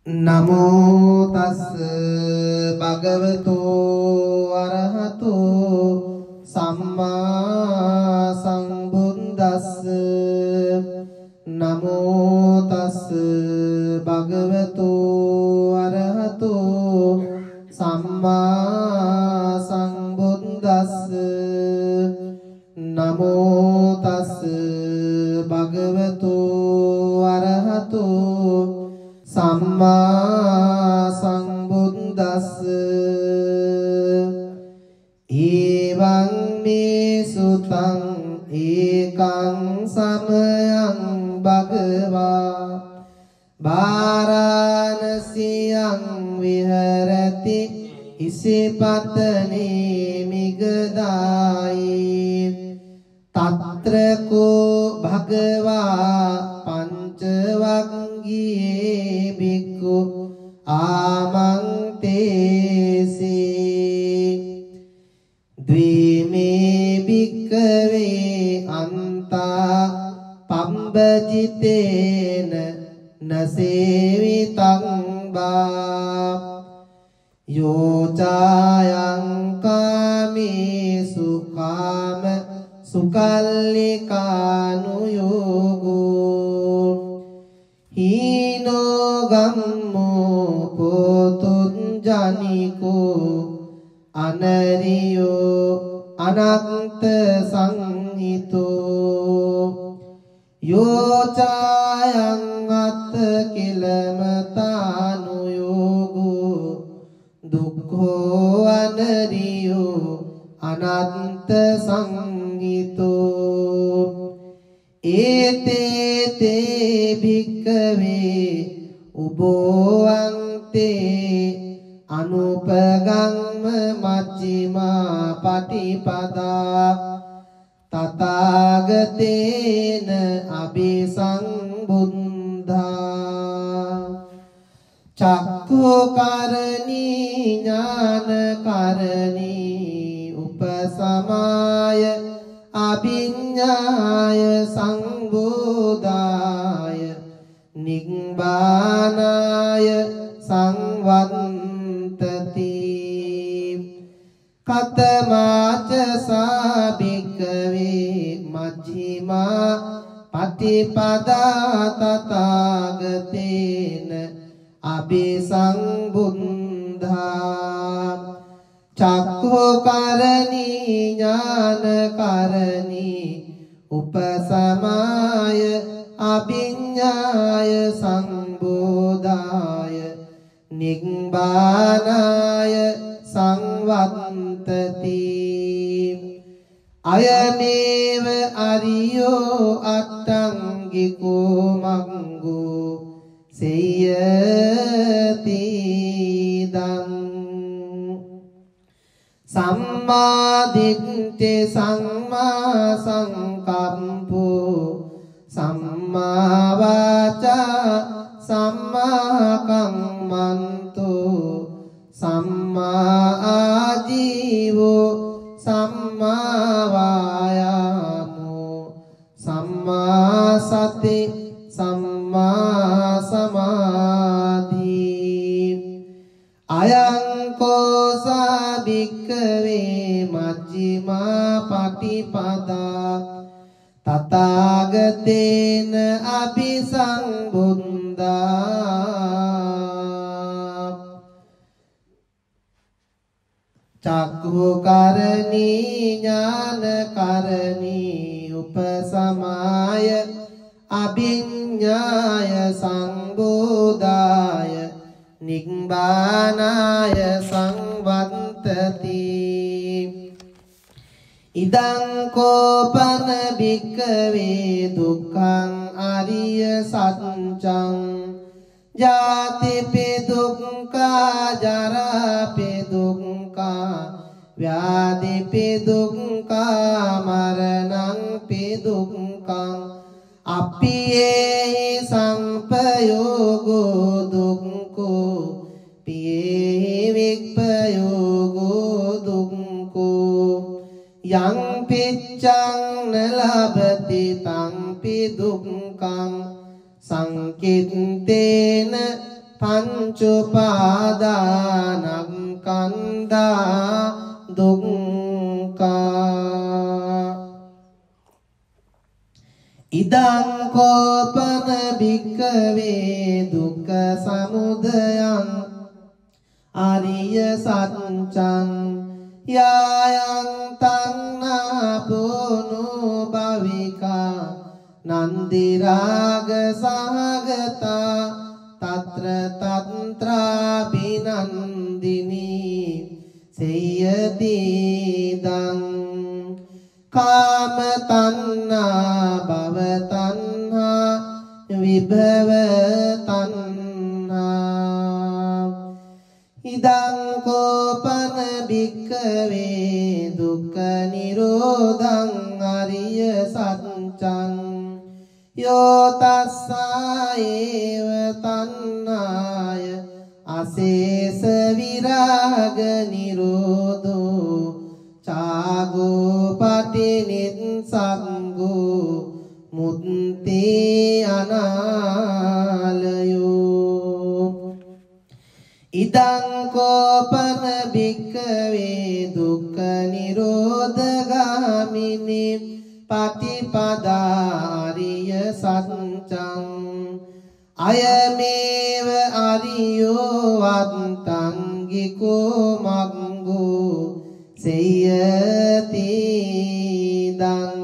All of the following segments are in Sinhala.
නමෝ තස් භගවතෝ අරහතෝ සම්මා සම්බුද්දස්ස නමෝ තස් භගවතෝ අරහතෝ සම්මා සම්බුද්දස්ස නමෝ තස් භගවතෝ අරහතෝ සම්මා සම්බුද්දස්ස ඊවං මේ සුතං ඒකං සමයං භගවා වාරාණසියං විහෙරති ඉසිපතනේ මිගදායි තත්‍ර කෝ භගවා පංචවග්ගියේ බික්ඛු ආමන්තේසි ද්විමේ බික්ඛවේ අන්තා පම්බජිතේන නසේවිතං බා යෝචායං කාමේසු කාම සුකල්ලිකානුයෝගෝ හීනෝ ගම්මෝ පොතුන් ජනිකෝ අනරියෝ අනන්ත සංහිතෝ යෝචායං අත්ත කිලමතානුයෝගෝ දුක්ඛෝ අනරියෝ අනන්ත සංහිතෝ ඒතේ භික්ඛවේ උභෝන්තේ අනුපගම්ම මච්චිමා පටිපදා තථාගතේන අபிසංබුද්ධා චක්ඛුකරණී ඥානකරණී උපසමාය අභිඤ්ඤාය සංබෝධාය නිබ්බානාය සංවත්තති කතමාච සාභික්ඛවේ මජ්ක්‍ධිමා පටිපදා තථාගතේන අபிසංබුද්ධා චක්ඛුකරණී ඥානකරණී උපසමාය අභිඤ්ඤාය සංබෝධාය නිබ්බානාය සංවත්තති අයමේව අරියෝ අට්ඨංගිකෝ මග්ගෝ සේයති දං සම්මා දිට්ඨි සම්මා සංකම්පෝ සම්මා වාචා සම්මා කම්මන්තෝ සම්මා ආජීවෝ සම්මා වායාමෝ සම්මා සති සම්මා සමාධි අයං කෝසා භික්ඛවේ මජ්ක්‍ධිමා පටිපදා තථාගතේන අபிසංබුද්ධා චක්ඛුකරණී ඥානකරණී උපසමාය අභිඤ්ඤාය සංබෝධාය නිබ්බානාය සංවත්තති ඉදං කෝපන භික්ඛවේ දුක්ඛං අරිය සත්‍යං ජාතිපි දුක්ඛා ජරාපි දුක්ඛා ව්‍යාධිපි දුක්ඛා මරණංපි දුක්ඛං අප්පියේ සංපයෝගෝ දුක්ඛෝ පියේ විප්පයෝගෝ දුක්ඛෝ යං පිච්ඡං නලබති තං පි දුක්ඛං සංකිත්තේන pancupadanakkandha dukkha idang kopana bhikkave dukkha samudayang ariya satcang yayang tanna punu bhavika nandiraga sahagata tatra tantra binandini seyati dang kama tanna bhava tanha vibhava tanha idang kopana bhikkave dukkha nirodhang ariya satcang yo tassa eva tannaya asesa viraga nirodho cago patinitsanggo mutti analayo idang kopana bhikkave dukkha nirodhagamini patipada ariya satcang ayameva ariyo vattangiko maggo seyati dang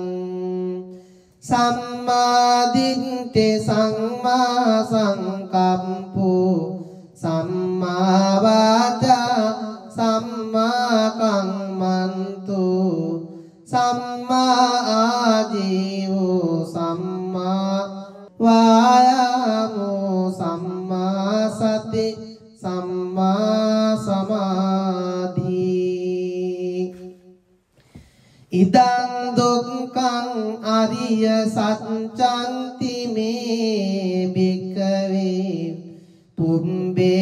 samma ditte samma sankappo samma vaca samma kammantu samma ajivo samma vayamo samma sati samma samadhi idang dukkhaṃ ariya satccanti me bhikkave pumbe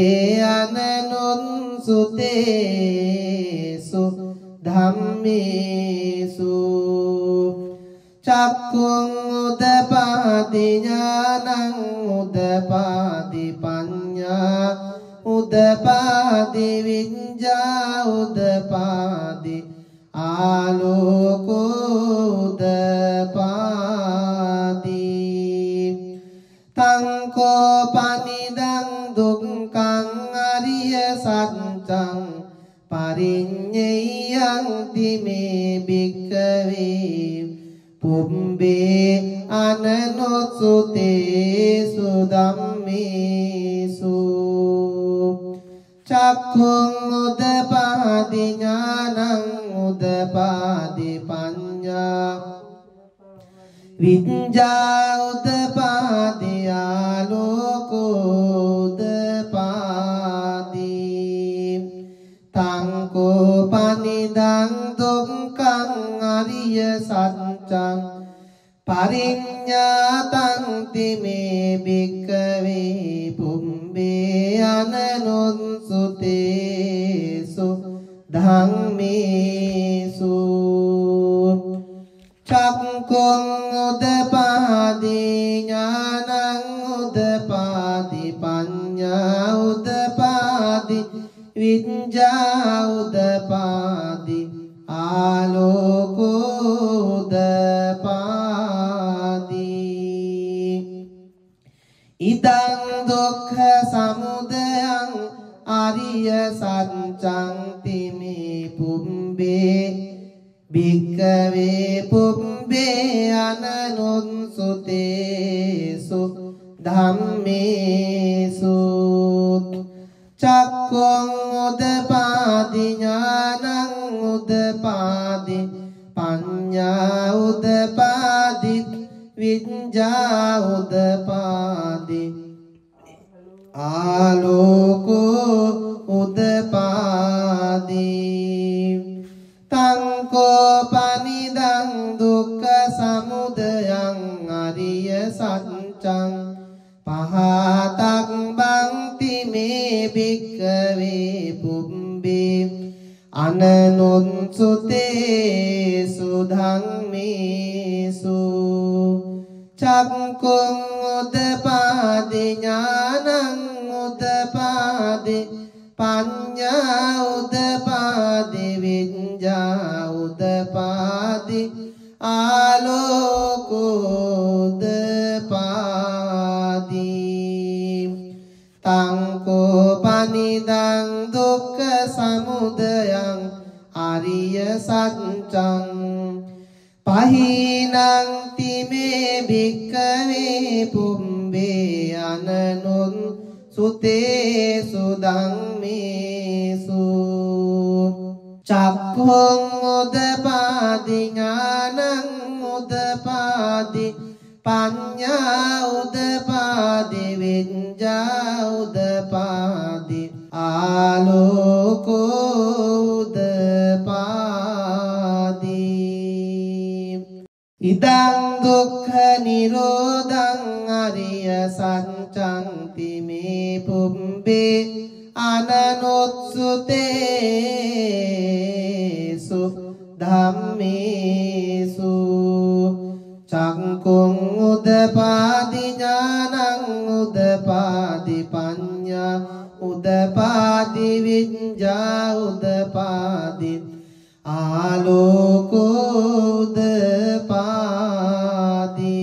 ananunsutesu dhammesu cakkung udapati ඥානං udapati paññā udapati viññā udapati āloko udapati tangko panidang dukkhaṃ ariya satccaṃ pariññeyanti me bhikkave pumbe ananutsutesu dhammesu cakkung udapati ඥානං udapati paññā viññā udapati āloko udapati tangko panidang dukkhaṃ ariya satccaṃ pariññātanti me bhikkave pumbe ananutsutesu dhammesu cakkung udapati ඥානං udapati paññā udapati viññā udapati āloko udapati idang dukkha samudayang ariya satccanti me pumbe bhikkave pumbe ananunsutesu dhammesu cakkung udapati ඥානං udapati paññā udapati viññā udapati āloko udapati tangko panidang dukkha samudayang ariya satccaṃ pahatak bhakti me bhikkave pumbe ananutsutesu dhammesu cakkung udapati ඥානං udapati පඤ්ඤා උදපාදි විඤ්ඤා උදපාදි ආලෝකෝදපාදි තංකෝ පනිදං දුක්ඛ සමුදයං අරිය සත්‍යං පහිනං තිමේ භික්ඛවේ පුම්බේ අනනුන් සුතේසු ධම්මේසු චක්ඛුං උදපාදි ඥානං උදපාදි පඤ්ඤා උදපාදි විඤ්ඤා උදපාදි ආලෝකෝ උදපාදි ඉදං දුක්ඛ නිරෝධං අරිය සත්‍යං තිමේ පුම්බේ අනනුත්සුතේසු ධම්මේසු චක්ඛුං උදපාදි ඥානං උදපාදි පඤ්ඤා උදපාදි විඤ්ඤා උදපාදි ආලෝකෝදපාදි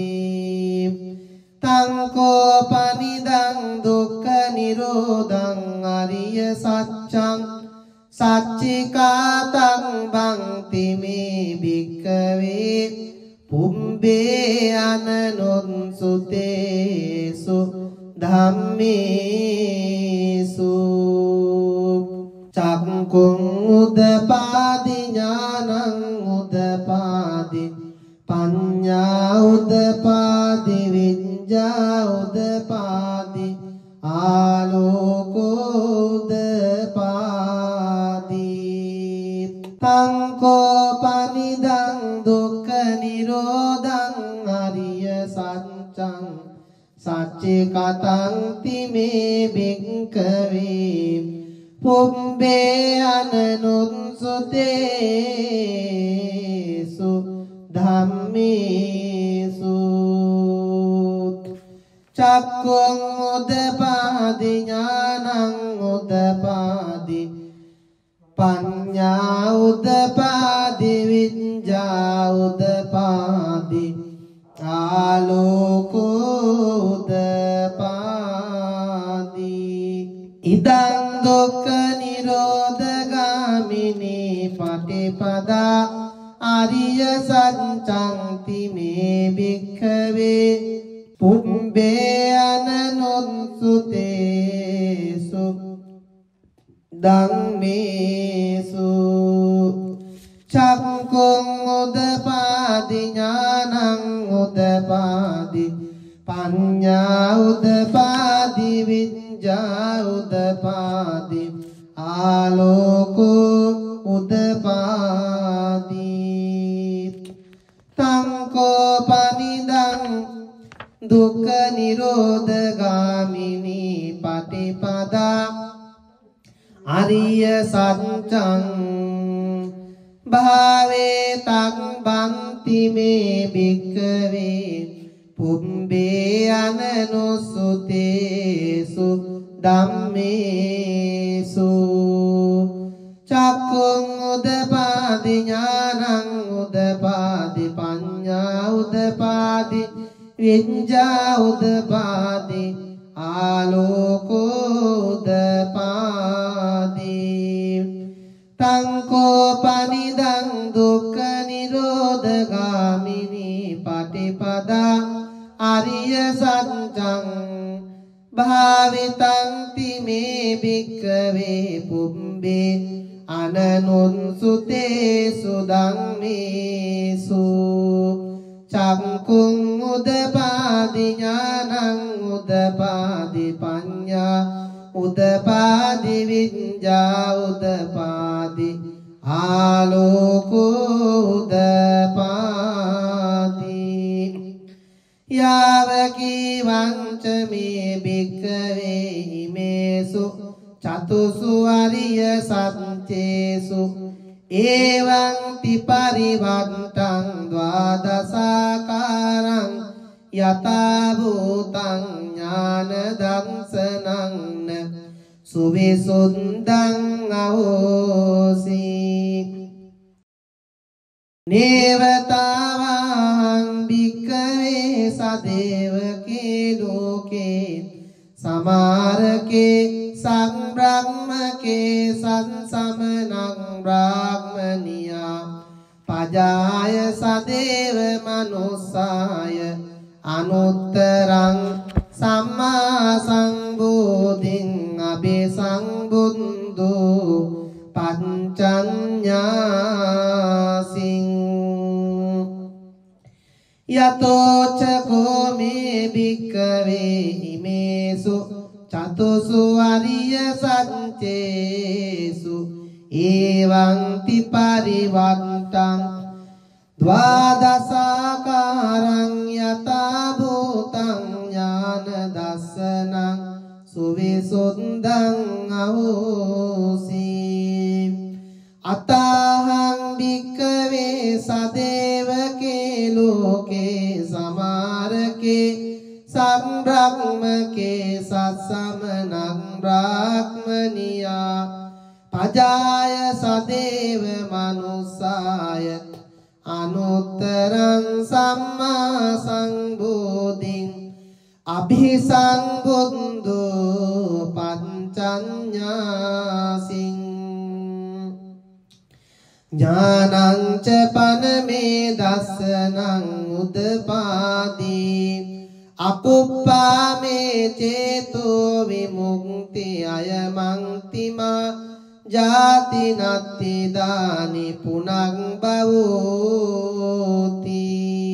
තංකෝ පනිදං දුක්ඛ නිරෝධං අරිය සත්‍යං සච්චිකාතං බන්ති මේ භික්ඛවේ පුම්බේ අනනුත්සුතේසු ධම්මේසු චක්ඛුං උදපාදි ඥානං උදපාදි පඤ්ඤා උදපාදි විඤ්ඤා උදපාදි ආලෝකෝදපාදි තංකෝ පනිදං දුක්ඛ නිරෝධං අරිය සත්‍යං සච්චිකතං තිමේ භික්ඛවේ පුම්බේ අනනුත්සුතේසු ධම්මේසු චක්ඛුං උදපාදි ඥානං උදපාදි පඤ්ඤා උදපාදි විඤ්ඤා උදපාදි ආලෝකෝදපාදි ඉදං දුක්ඛ නිරෝධගාමිනී පටිපදා ආරිය සත්‍යං තිමේ භික්ඛවේ පුම්බේ අනනුත්සුතේසු ධම්මේසු චක්ඛුං උදපාදි ඥානං උදපාදි පඤ්ඤා උදපාදි විඤ්ඤා උදපාදි ආලෝකෝ උදපාදි තංකෝ පනිදං දුක්ඛ නිරෝධගාමිනී පටිපදා ආරිය සත්‍යං භාවේ තං බන්ති මේ භික්ඛවේ පුම්බේ අනනුසුතේසු ධම්මේසු චක්ඛුං උදපාදි ඥානං උදපාදි පඤ්ඤා උදපාදි විඤ්ඤා උදපාදි ආලෝකෝදපාදි තංකෝ පනිදං දුක්ඛ නිරෝධගාමිනී පටිපදා ආරිය සත්‍යං භාවිතං තිමේ භික්ඛවේ පුම්බේ අනනුත්සුතේසු ධම්මේසු චක්ඛුං උදපාදි ඥානං උදපාදි පඤ්ඤා උදපාදි විඤ්ඤා උදපාදි ආලෝකෝදපාදි යාවකී වංච මේ භික්ඛවේ හිමේසු චතුසු අරිය සත්‍යේසු එවං තිපරිවත්තං ද්වාදසාකාරං යතා භූතං ඥාන දංසනං සුවිසුද්ධං අහෝසි නේවතාවං භික්ඛවේ සදේවකේ ලෝකේ සමාරකේ සංබ්‍රහ්මකේ සංසමනං බ්‍රාහ්මනියා පජාය සදේව මනුස්සාය අනුත්තරං සම්මා සම්බුද්ධින් අபிසංබුද්ධෝ පංචඤ්ඤාසින් යතෝ චකෝ මේ භික්ඛවේ හිමේසු චතුසු අරිය සත්‍යේසු එවං තිපරිවට්ටං ද්වාදසාකාරං යතා භූතං ඥාන දස්සනං සුවිසුද්ධං අහෝසි අතහං භික්ඛවේ සදේවකේ ලෝකේ සමාරකේ සංබ්‍රහ්මකේ සස්සමනං බ්‍රාහ්මනියා පජාය සදේව මනුස්සාය අනුත්තරං සම්මා සම්බුද්ධින් අභිසංබුද්ධෝ පංචඤ්ඤාසින් ඥානං ච පනමේ දස්සනං උදපාදී අකුප්පාමේ චේතෝ විමුක්ති අයමන්තිමා ජාති නත්ති දානි පුනං භවෝති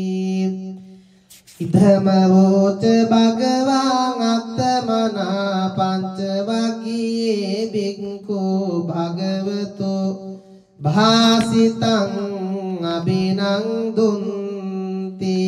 ඉදම වෝච භගවං අත්තමනා පංච වග්ගයේ බික්ඛු භගවතෝ භාසිතං අබිනන්දුන්ති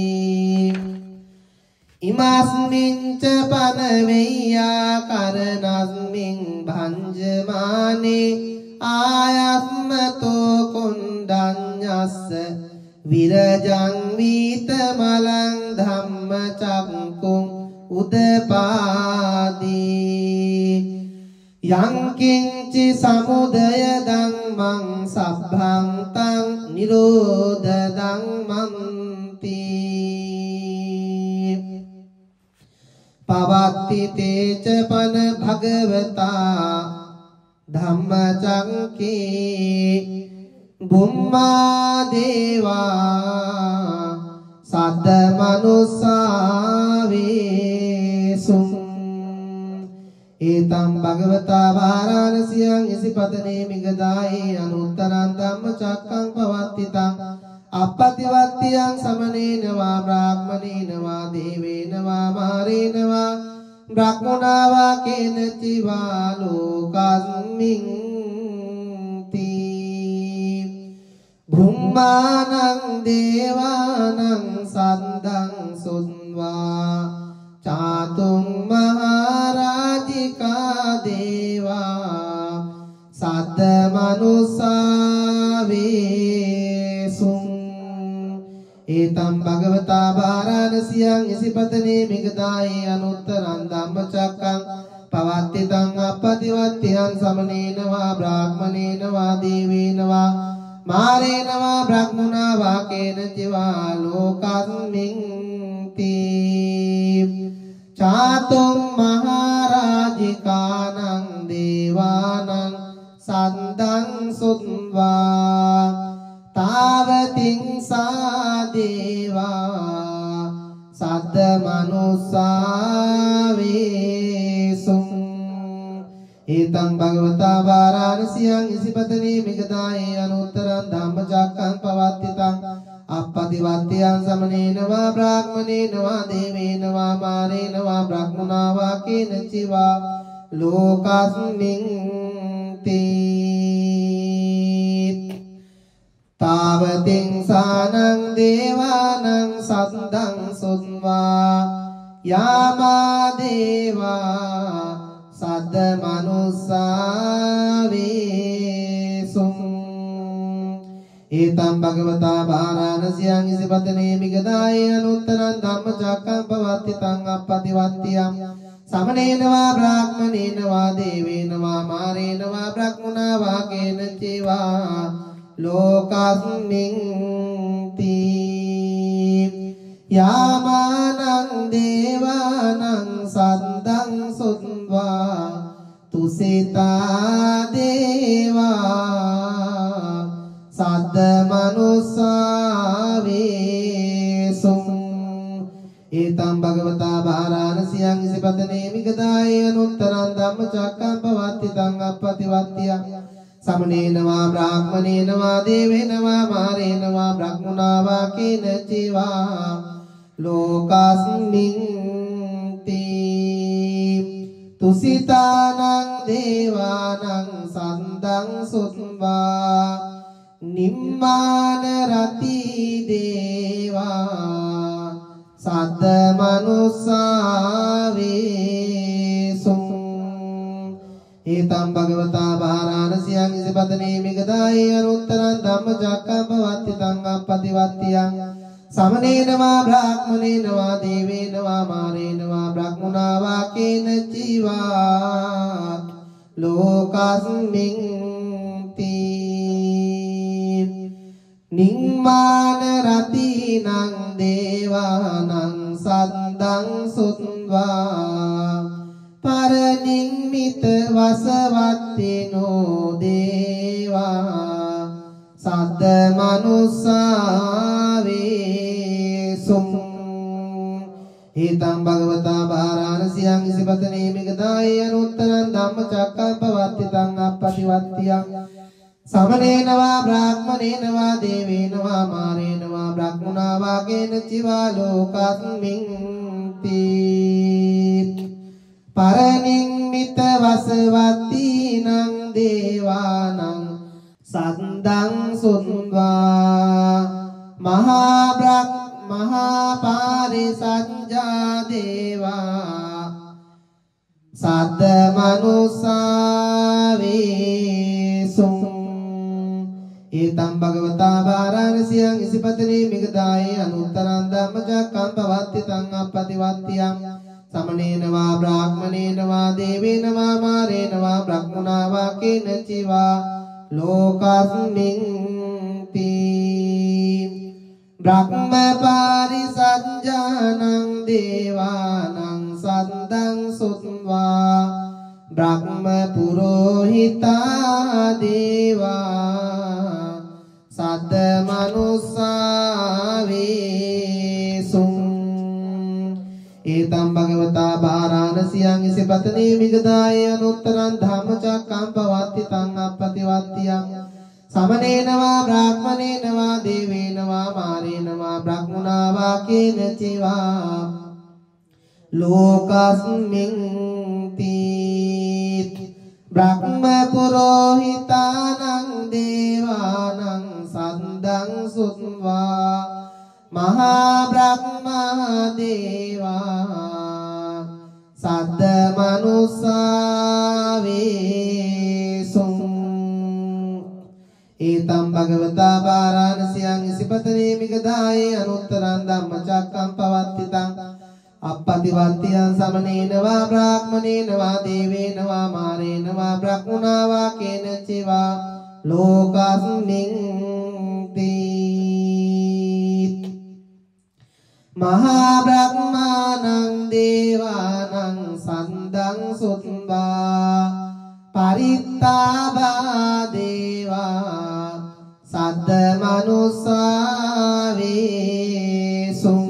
ඉමස්මින් ච පනවෙය්‍යා කරණස්මින් භංජමානේ ආයස්මතෝ කුණ්ඩඤ්ඤස්ස විරජං වීතමලං ධම්මචක්කුං උදපාදී යං කිංචි සමුදය ධම්මං සබ්බං තං නිරෝධ ධම්මන්ති පවත්ති තේච පන භගවතා ධම්මචක්කේ බුම්මා දේවා සද්ද මනුස්සාවේසුම් ඒතම් භගවතා වාරාණසියං ඉසිපතනේ මිගදායේ අනුත්තරං ධම්මචක්කං පවත්තිතං අප්පතිවත්තියං සමනේන වා බ්‍රාහ්මනේන වා දේවේන වා මාරේන වා බ්‍රහ්මනා වා කේනචි වා ලෝකස්මින් තී භුම්මානං දේවානං සද්දං සුන්වා චාතුම් මහරජිකා දේවා සද්ද මනුස්සාවේසුං ඒතම් භගවතා වාරාණසියං ඉසිපතනේ මිගදායේ අනුත්තරං ධම්මචක්කං පවත්තිතං අප්පතිවත්තියං සමනේන වා බ්‍රාහ්මනේන වා දේවේන වා මාරේන වා බ්‍රහ්මනා වා කේනචි වා ලෝකස්මින් තී චාතුම් මහරජිකානං දේවානං සද්දං සුත්වා තාවතින් සා දේවා සද්ද මනුස්සාවේසුං ඒතං භගවතා වාරාණසියං ඉසිපතනේ මිගදායේ අනුත්තරං ධම්මචක්කං පවත්තිතං අප්පතිවත්තියං සමනේන වා බ්‍රාහ්මනේන වා දේවේන වා මාරේන වා බ්‍රහ්මනා වා කේනචි වා ලෝකස්මින් තී තාවතින් සානං දේවානං සද්දං සුත්වා යාමා දේවා සද්ද මනුස්සාවේසුං ඒතම් භගවතා වාරාණසියං ඉසිපතනේ මිගදායේ අනුත්තරං ධම්මචක්කං පවත්තිතං අප්පතිවත්තියං समनेन वा ब्राह्मणेन वा देवेन वा मारेण वा ब्रह्मणा वा केन चिवा लोकस्मिन् यामानं देवानं सद्दं सुत्वा तुसिता देवा सद्द मनुष्या वेसुं एतं भगवता वाराणस्यां सिपतने मिगदाय अनुत्तरं धम्मचक्कं पवत्तितं अपतिवत्त्य समनेन वा ब्राह्मणेन वा देवेन वा मारेण वा ब्रह्मणा वा केन चिवा लोकस्मिन् तुसितानं देवानं सन्दं सुत्वा निम्मान रति देवा सद्द मनुष्या वेसुं एतं भगवता वाराणस्यां सिपतने मिगदाय अनुत्तरं धम्मचक्कं पवत्तितं अपतिवत्त्य समनेन वा ब्राह्मणेन वा देवेन वा मारेण वा ब्रह्मणा वा केन चिवा लोकस्मिन् निम्मान रतीनां देवानां सद्दं सुत्वा परनिम्मित वसवत्तिनो देवा सद्द मनुष्या वेसुं एतं भगवता वाराणस्यां सिपतने मिगदाय अनुत्तरं धम्मचक्कं पवत्तितं अपतिवत्त्य समनेन वा ब्राह्मणेन वा देवेन वा मारेण वा ब्रह्मणा वा केन चिवा लोकस्मिन् परनिम्मित वसवतीनां देवानां सद्दं सुत्वा महापारिसञ्जा देवा सद्द मनुष्या वेसुं एतं भगवता वाराणस्यां सिपतने मिगदाय अनुत्तरं धम्मचक्कं पवत्तितं अपतिवत्त्य समनेन वा ब्राह्मणेन वा देवेन वा मारेण वा ब्रह्मणा वा केन चिवा लोकस्मिन् ब्रह्म पारिसञ्जानं देवानां सद्दं सुत्वा ब्रह्म पुरोहिता देवा सद्द मनुष्या वेसुं एतं भगवता वाराणस्यां सिपतने मिगदाय अनुत्तरं धम्मचक्कं पवत्तितं अपतिवत्त्य समनेन वा ब्राह्मणेन वा देवेन वा मारेण वा ब्रह्मणा वा केन चिवा लोकस्मिन् ब्रह्म पुरोहितानां देवानां सद्दं सुत्वा महाब्रह्मा देवा सद्द मनुष्या वेसुं एतं भगवता वाराणस्यां सिपतने मिगदाय अनुत्तरं धम्मचक्कं पवत्तितं अपतिवत्त्य समनेन वा ब्राह्मणेन वा देवेन वा मारेण वा ब्रह्मणा वा केन चिवा लोकस्मिन् महाब्रह्माणं देवानां सद्दं सुत्वा परित्तावा देवा सद्द मनुष्या वेसुं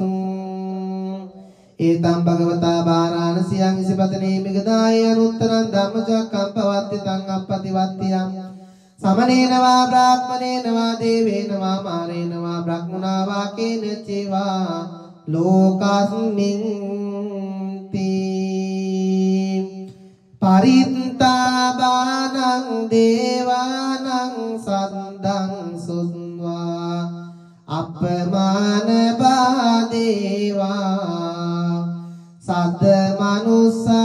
एतं भगवता वाराणस्यां सिपतने मिगदाय अनुत्तरं धम्मचक्कं पवत्तितं अपतिवत्त्य समनेन वा ब्राह्मणेन वा देवेन वा मारेण वा ब्रह्मणा वा केन चिवा लोकस्मिन् परित्तावानं देवानां सद्दं सुत्वा अपमानवा देवा सद्द मनुष्या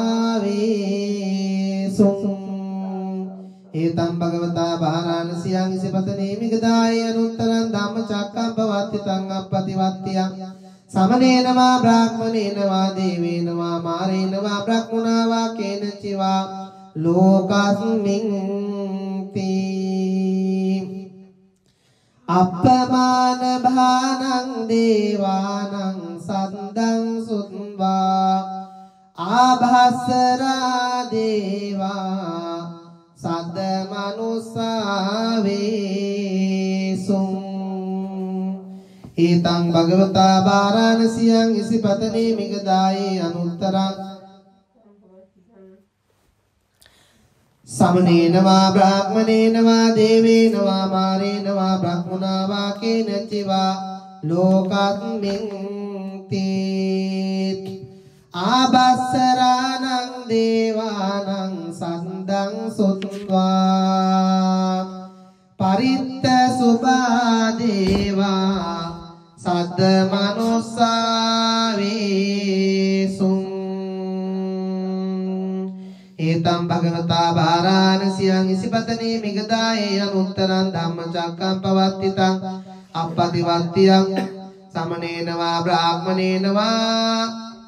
वेसुं एतं भगवता वाराणस्यां सिपतने मिगदाय अनुत्तरं धम्मचक्कं पवत्तितं अपतिवत्त्य समनेन वा ब्राह्मणेन वा देवेन वा मारेण वा ब्रह्मणा वा केनचि वा लोकस्मिन् ति අප්පමාන භානං දේවානං සද්දං සුත්වා ආභස්සරා දේවා සද්ද මනුස්සා වේසුං ඊතං භගවතා වාරාණසියං ඉසිපතනේ මිගදායේ අනුත්තරං समनेन वा ब्राह्मणेन वा देवेन वा मारेण वा ब्रह्मणा वा केनचि वा लोकस्मिन् ति आभस्सराणं देवानां सन्दं सुत्वा परित्त सुभा देवा सद्द मनुस्सा वेसुं एतं भगवता वाराणस्यां इसिपतने मिगदाये अनुत्तरं धम्मचक्कं पवत्तितं अपतिवत्त्यं समनेन वा ब्राह्मणेन वा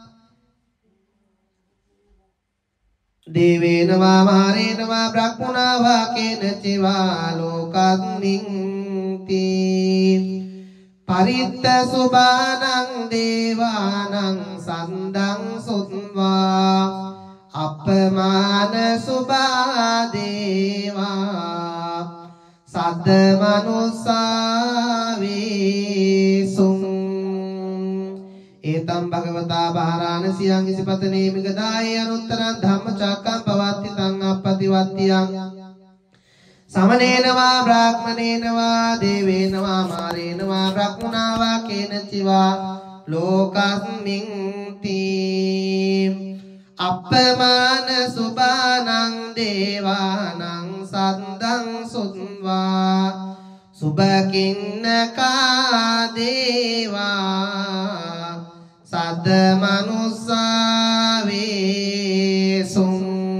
देवेन वा मारेण वा ब्रह्मणा वा केनचि वा लोकस्मिन् ति परित्त सुबानं देवानं सन्दं सुत्वा අපමාන සුභා දේවා සද්ද මනුස්සා වේසුං ඒතම් භගවතා වාරාණසියං ඉසිපතනේ මිගදායේ අනුත්තරං ධම්මචක්කං පවත්තිතං අප්පතිවත්තියං समनेन वा ब्राह्मणेन वा देवेन वा मारेण वा ब्रह्मणा वा केनचि वा लोकस्मिन् ति අප්පමාන සුභානං දේවානං සද්දං සුත්වා සුභකින්නකා දේවා සද්ද මනුස්සා වේසුං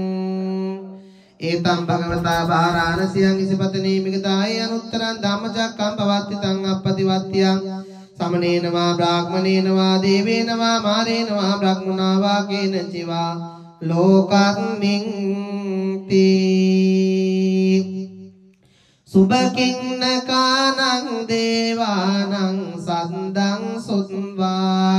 ඒතම් භගවතා වාරාණසියං ඉසිපතනේ මිගදායේ අනුත්තරං ධම්මචක්කං පවත්තිතං අප්පතිවත්තියං समनेन वा ब्राह्मणेन वा देवेन वा मारेण वा ब्रह्मणा वा केनचि वा लोकस्मिन् ति सुभकिन्नकानं देवानं सन्दं सुत्वा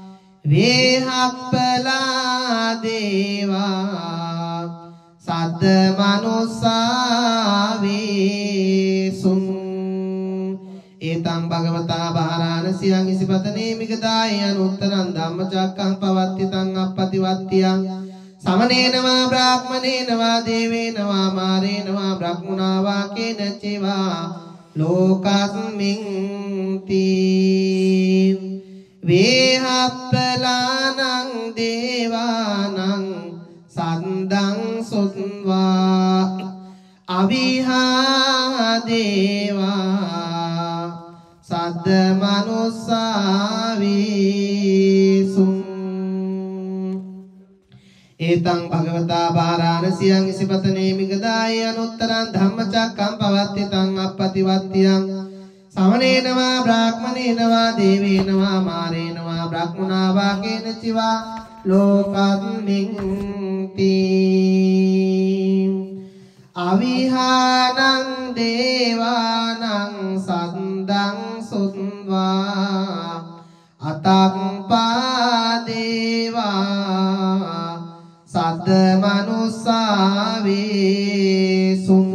वेहप्पला देवा सद्द मनुस्सा वेसुं ඒතං භගවතා වාරාණසියං ඉසිපතනේ මිගදායේ අනුත්තරං ධම්මචක්කං පවත්තිතං අප්පතිවත්තියං समनेन वा ब्राह्मणेन वा देवेन वा मारेण वा ब्रह्मणा वा केनचि वा लोकस्मिन् ति वेहप्पलानं देवानं सन्दं सुत्वा अविहा देवा सद्द मनुस्सा वेसुं ඒතං භගවතා වාරාණසියං ඉසිපතනේ මිගදායේ අනුත්තරං ධම්මචක්කං පවත්තිතං අප්පතිවත්තියං समनेन वा ब्राह्मणेन वा देवेन वा मारेण वा ब्रह्मणा वा केनचि वा लोकस्मिन् ति अविहानं देवानं सन्दं सुत्वा अतप्पा देवा सद्द मनुस्सा वेसुं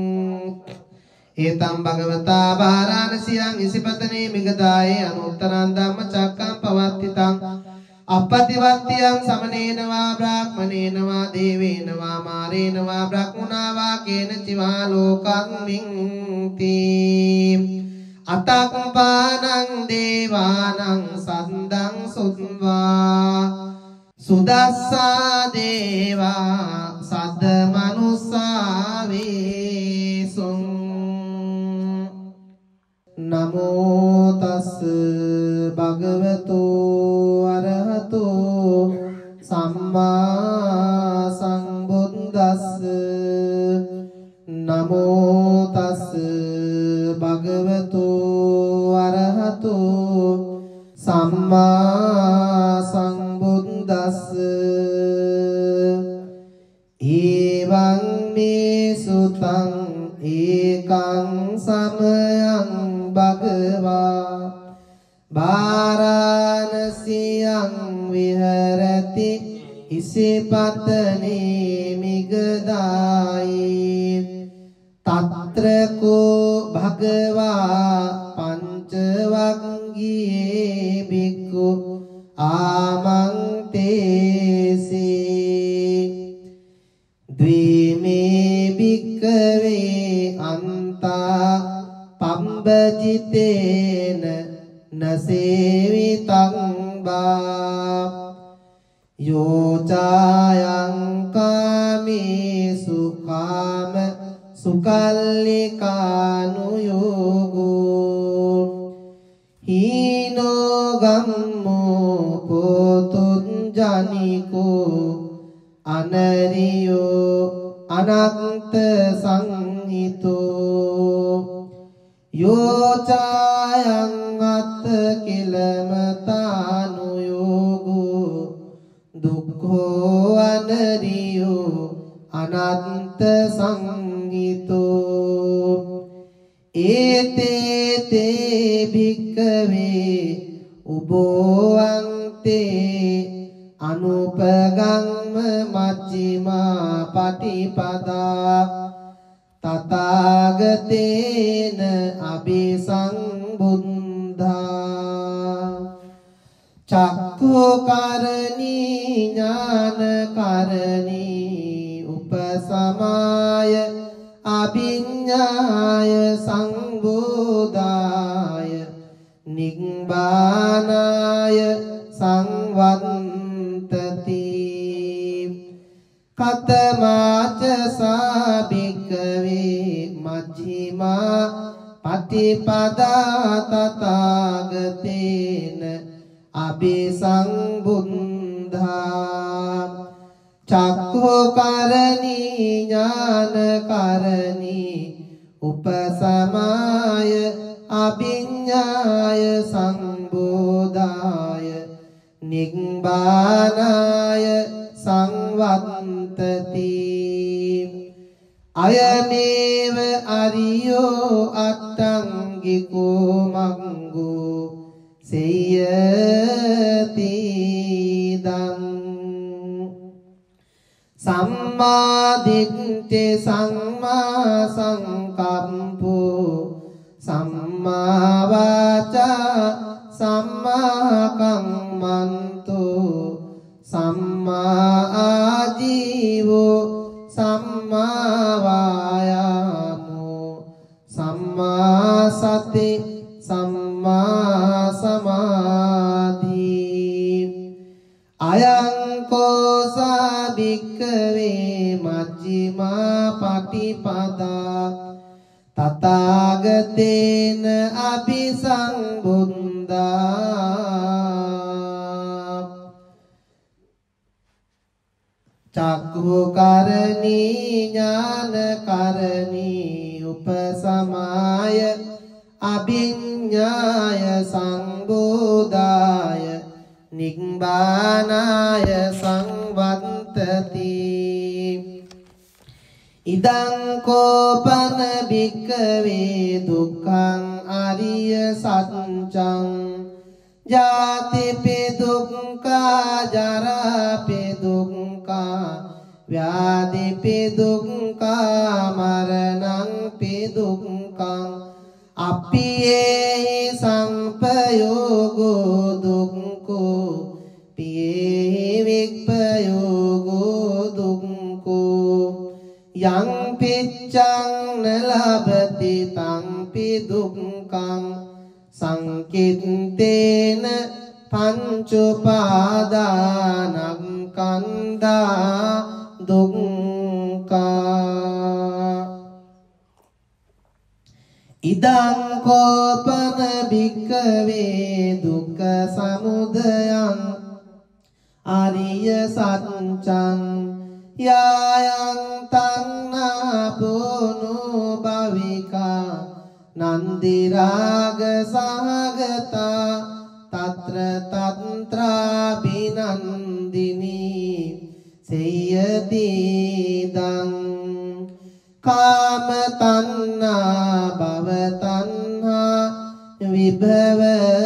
ඒතම් භගවතා වාරාණසියං ඉසිපතනේ මිගදායේ අනුත්තරං ධම්මචක්කං පවත්තිතං අප්පතිවත්තියං समनेन वा ब्राह्मणेन वा देवेन वा मारेण वा ब्रह्मणा वा केनचि वा लोकस्मिन् ति අතක්පානං දේවානං සද්දං සුත්වා සුදස්සා දේවා සද්ද මනුස්සා වේසුං නමෝ තස් භගවතු අරහතු සම්මා සම්බුද්දස්ස නමෝ තස් භගවතු අරහතු සම්මා සම්බුද්දස්ස ඊවං මේ සුතං ඒකං සමයං භගවා වාරාණසියං විහෙරති ඉසිපතනේ මිගදායි තත්‍ර කෝ භගවා පංචවග්ගියේ බික්ඛු ආමන්තේසි ද්විමේ භික්ඛවේ අන්තා පම්බජිතේන නසේවිතං බා යෝචායං කාමේසු කාම සුකල්ලිකානුයෝගෝ හීනෝ ගම්මෝ පොතුන් ජනිකෝ අනරියෝ අනන්ත සංහිතෝ යෝචායං අත්ත කිලමතානුයෝගෝ දුක්ඛෝ අනරියෝ අනන්ත සංහිතෝ ඒතේ තේ භික්ඛවේ උභෝවන්තේ අනුපගම්ම මච්චිමා පටිපදා තථාගතේන අபிසංබුද්ධා චක්ඛුකරණී ඥානකරණී උපසමාය අභිඤ්ඤාය සංබෝධාය නිබ්බානාය සංවත්තති කතමාච සාභික්ඛවේ මජ්ක්‍ධිමා පටිපදා තථාගතේන අபிසංබුද්ධා චක්ඛුකරණී ඥානකරණී උපසමාය අභිඤ්ඤාය සංබෝධාය නිබ්බානාය සංවත්තති අයමේව අරියෝ අට්ඨංගිකෝ මග්ගෝ සේයති දං සම්මා දිට්ඨි සම්මා සංකම්පෝ සම්මා වාචා සම්මා කම්මන්තෝ සම්මා ආජීවෝ සම්මා වායාමෝ සම්මා සති සම්මා සමාධි අයං කෝසා භික්ඛවේ මජ්ක්‍ධිමා පටිපදා තථාගතේන අபிසංබුද්ධා චක්ඛුකරණී ඥානකරණී උපසමාය අභිඤ්ඤාය සංබෝධාය නිබ්බානාය සංවත්තති ඉදං කෝපන භික්ඛවේ දුක්ඛං අරිය සත්‍යං ජාතිපි දුක්ඛා ජරාපි දුක්ඛා ව්‍යාධිපි දුක්ඛා මරණංපි දුක්ඛං අප්පියේ සංපයෝගෝ දුක්ඛෝ පියේ වික්ඛයෝගෝ දුක්ඛෝ යං පිච්ඡං නලබති තංපි දුක්ඛං සංකිට්ඨේන පංචඋපාදානස්කන්ධා දුක්ඛා ඉදං කෝපන භික්ඛවේ දුක්ඛ සමුදයං ආරිය සත්‍යං යායං තණ්හාපෝනෝ භවිකා නන්දි රාග සහගතා తත්‍ර භාබිනන්දිනී සේයතිදං කාම තණ්හා භව තණ්හා විභව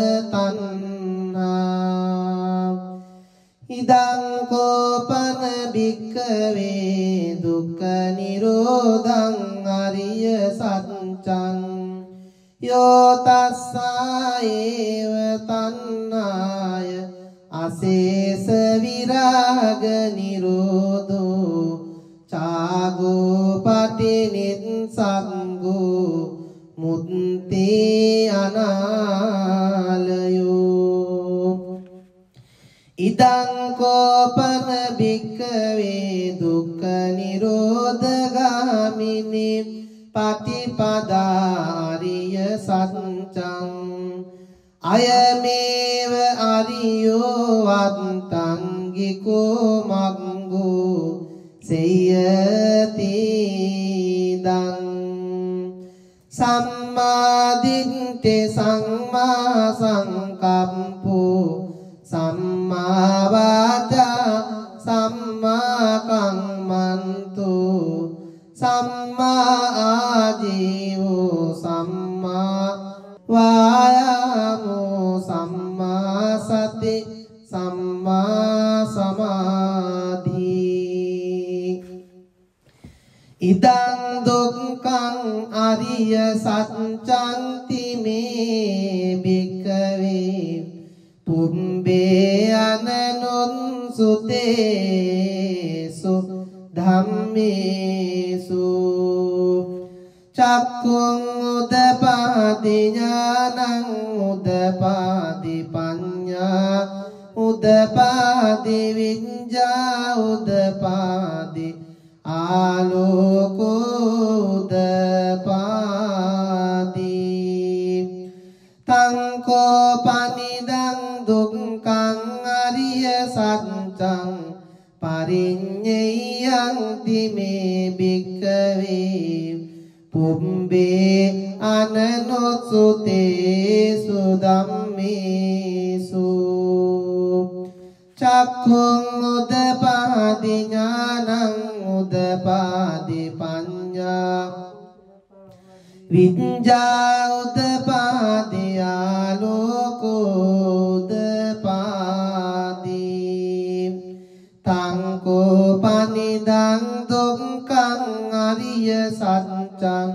තණ්හා ඉදං කෝපන භික්ඛවේ දුක්ඛ නිරෝධං අරිය සත්‍යං යෝ තස්සායේව තණ්හාය අශේෂ විරාග නිරෝධෝ චාගෝ පටිනිස්සග්ගෝ මුත්ති අනාලයෝ ඉදං කෝපන භික්ඛවේ දුක්ඛ නිරෝධගාමිනී පටිපදාරිය සත්‍යං අයමේව අරියෝ වත්තංගිකෝ මග්ගෝ සේයතිදං සම්මාදිට්ඨි සම්මා සංකප්පෝ සම්මා වාචා සම්මා කම්මන්තෝ සම්මා ආජීවෝ සම්මා වායාමෝ සම්මා සති සම්මා සමාධි ඉදං දුක්ඛං අරිය සත්‍යං තිමේ භික්ඛවේ පුම්බේ අනනුන් සුතේසු ධම්මේසු චක්ඛුං උදපාදි ඥානං උදපාදි පඤ්ඤා උදපාදි විඤ්ඤා උදපාදි ආලෝකෝ උදපාදි තං කෝපනිදං දුක්ඛං අරිය සත්‍යං පරිඤ්ඤයං තිමේ භික්ඛවේ පුම්බේ අනනුසුතේසු ධම්මේසු චක්ඛුං උදපාදි ඥානං උදපාදි පඤ්ඤා විඤ්ඤා උදපාදි ආලෝකෝ උදපාදි තං කෝපනිදං දුක්ඛං අරිය සත්‍යං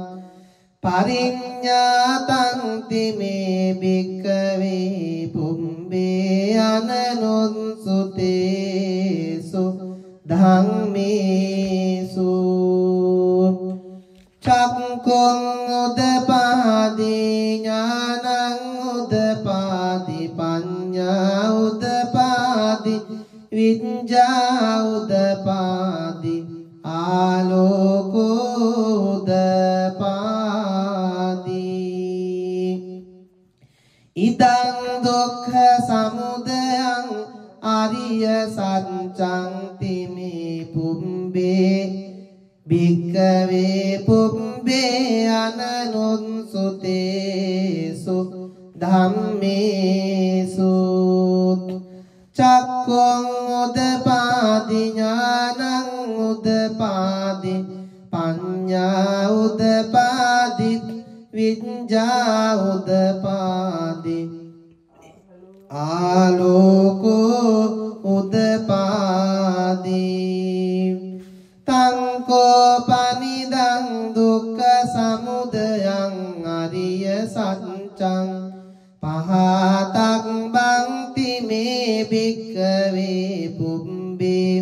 පරිඤ්ඤාතං තිමේ භික්ඛවේ පුම්බේ අනනුසුතේසු ධම්මේසු චක්ඛුං උදපාදි ඥානං උදපාදි පඤ්ඤා උදපාදි විඤ්ඤා උදපාදි ආලෝකෝ උදපාදි ඉදං දුක්ඛ සමුදයං අරිය සත්‍යං තිමේ පුම්බේ භික්ඛවේ පුම්බේ අනනුසුතේසු ධම්මේසු චක්ඛුං උදපාදි ඥානං උදපාදි පඤ්ඤා උදපාදි විඤ්ඤා උදපාදි ආලෝකෝ උදපාදි තං කෝපනිදං දුක්ඛ සමුදයං අරිය සත්‍යං පහතක් බන්ති මේ භික්ඛවේ පුම්බේ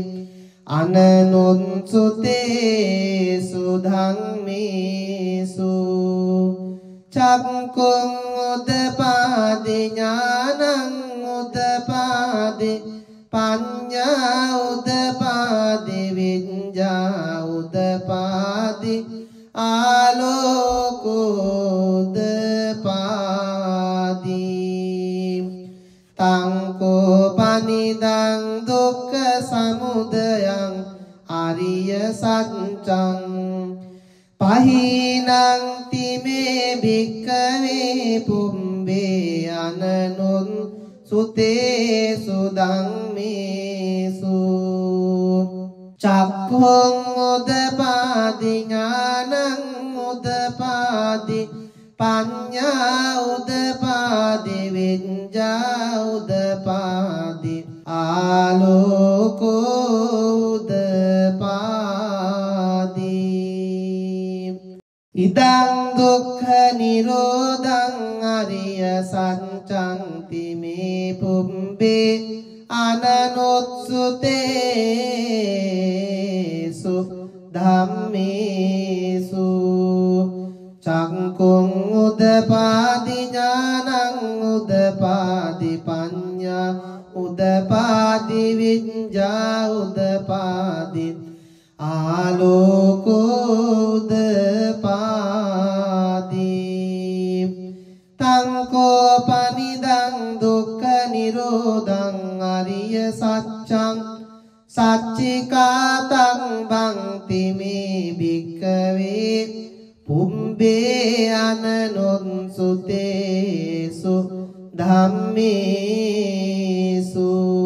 අනනුසුතේසු ධම්මේසු චක්ඛුං උදපාදි ඥානං උදපාදි පඤ්ඤා උදපාදි විඤ්ඤා උදපාදි ආලෝකෝ උදපාදි තං කෝපනිදං දුක්ඛ සමුදයං අරිය සත්‍යං පහිනං තිමේ භික්ඛවේ පුම්බේ අනනුන් සුතේසු ධම්මේසු චක්ඛුං උදපාදි ඥානං උදපාදි පඤ්ඤා උදපාදි විඤ්ඤා උදපාදි ආලෝකෝ උදපාදි ඉදං දුක්ඛ නිරෝධං අරිය සත්‍යං මේ පුම්බේ අනනුත්සුතේසු ධම්මේසු චක්ඛුං උදපාදි ඥානං උදපාදි පඤ්ඤා උදපාදි විඤ්ඤා උදපාදි ආලෝකෝ උදපාදි තං කෝපනිදං දුක්ඛ නිරෝධං අරිය සත්‍යං සච්චිකාතං බන්ති මේ භික්ඛවේ පුම්බේ අනනුත්සුතේසු ධම්මේසු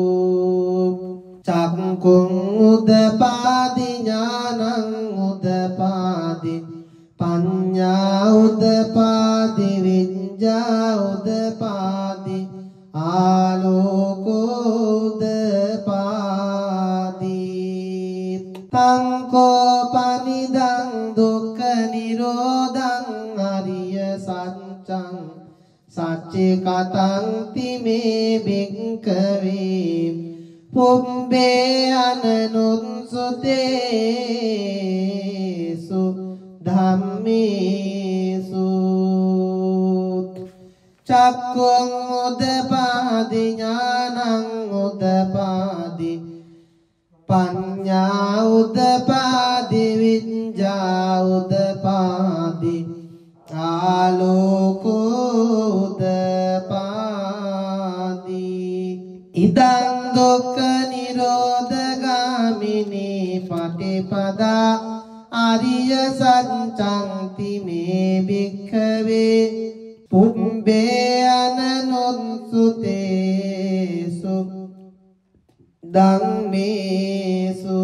චක්ඛුං උදපාදි ඥානං උදපාදි පඤ්ඤා උදපාදි විඤ්ඤා උදපාදි ආලෝකෝ උදපාදි තං කෝපනිදං දුක්ඛ නිරෝධං අරිය සත්‍යං සච්චිකතං තිමේ භික්ඛවේ පුම්බේ අනනුත්සුතේසු ධම්මේසු චක්ඛුං උදපාදි ඥානං උදපාදි පඤ්ඤා උදපාදි විඤ්ඤා උදපාදි ආලෝකෝ උදපාදි ඉදං දුක්ඛ නිරෝධගාමිනී පටිපදා ආරිය සත්‍යං මේ භික්ඛවේ පුම්බේ අනනුත්සුතේසු ධම්මේසු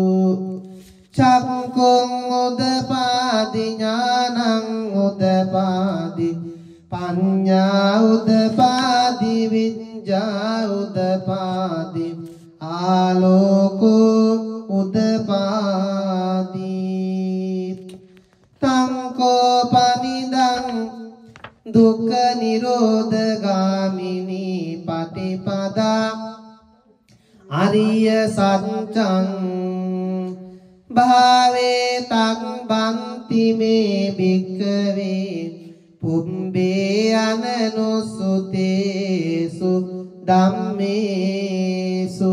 චක්ඛුං උදපාදි ඥානං උදපාදි පඤ්ඤා උදපාදි විඤ්ඤා උදපාදි ආලෝකෝ උදපාදි තං කෝපනිදං දුක්ඛ නිරෝධගාමිනී පටිපදා ආරිය සත්‍යං භාවේ තං බන්ති මේ භික්ඛවේ පුම්බේ අනනුසුතේසු ධම්මේසු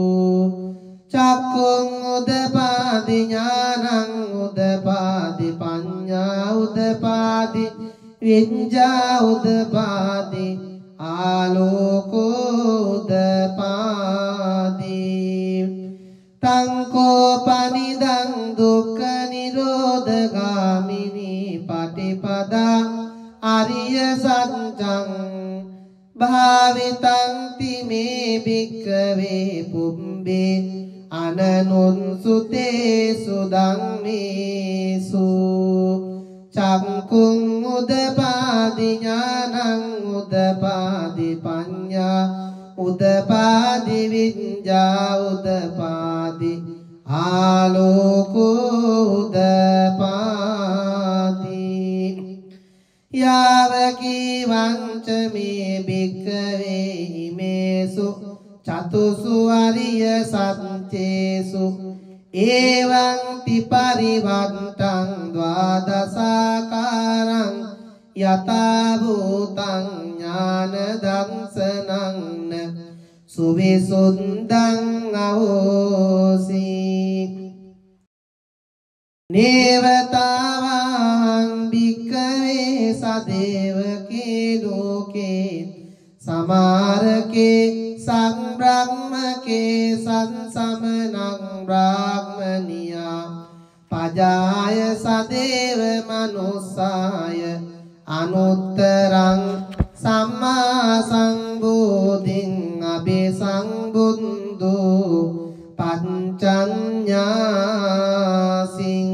චක්ඛුං උදපාදි ඥානං උදපාදි පඤ්ඤා උදපාදි විඤ්ඤා උදපාදි ආලෝකෝ උදපාදි තං කෝපනිදං දුක්ඛ නිරෝධගාමිනී පටිපදා ආරිය සත්‍යං භාවිතං තිමේ භික්ඛවේ පුම්බේ අනනුත්සුතේසු ධම්මේසු චක්ඛුං උදපාදි ඥානං උදපාදි පඤ්ඤා උදපාදි විඤ්ඤා උදපාදි ආලෝකෝ උදපාදි යාවකී වංච මේ භික්ඛවේ හිමේසු චතුසු අරිය සත්‍යේසු එවං පිපරිවත්තං ද්වාදසාකාරං යතා භූතං ඥාන දංසනං සුවිසුද්ධං අහෝසි නේවතාවං භික්ඛවේ සදේවකේ ලෝකේ සමාරකේ සංබ්‍රහ්මකේ සංසමනං බ්‍රාහ්මනියා පජාය සදේව මනුස්සාය අනුත්තරං සම්මා සම්බෝධි බුද්ධ පංචඤ්ඤාසින්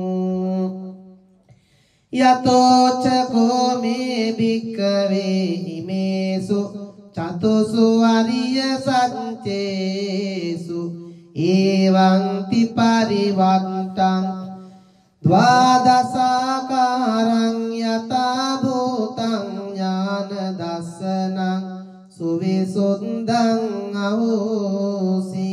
යතෝ චකෝ මේ භික්ඛවේ හිමේසු චතුසු අරිය සත්‍යේසු එවං ති පරිවත්තං ද්වාදසාකාරං යතා භූතං ඥාන දස්සනං සුවිසුද්ධං අහෝසි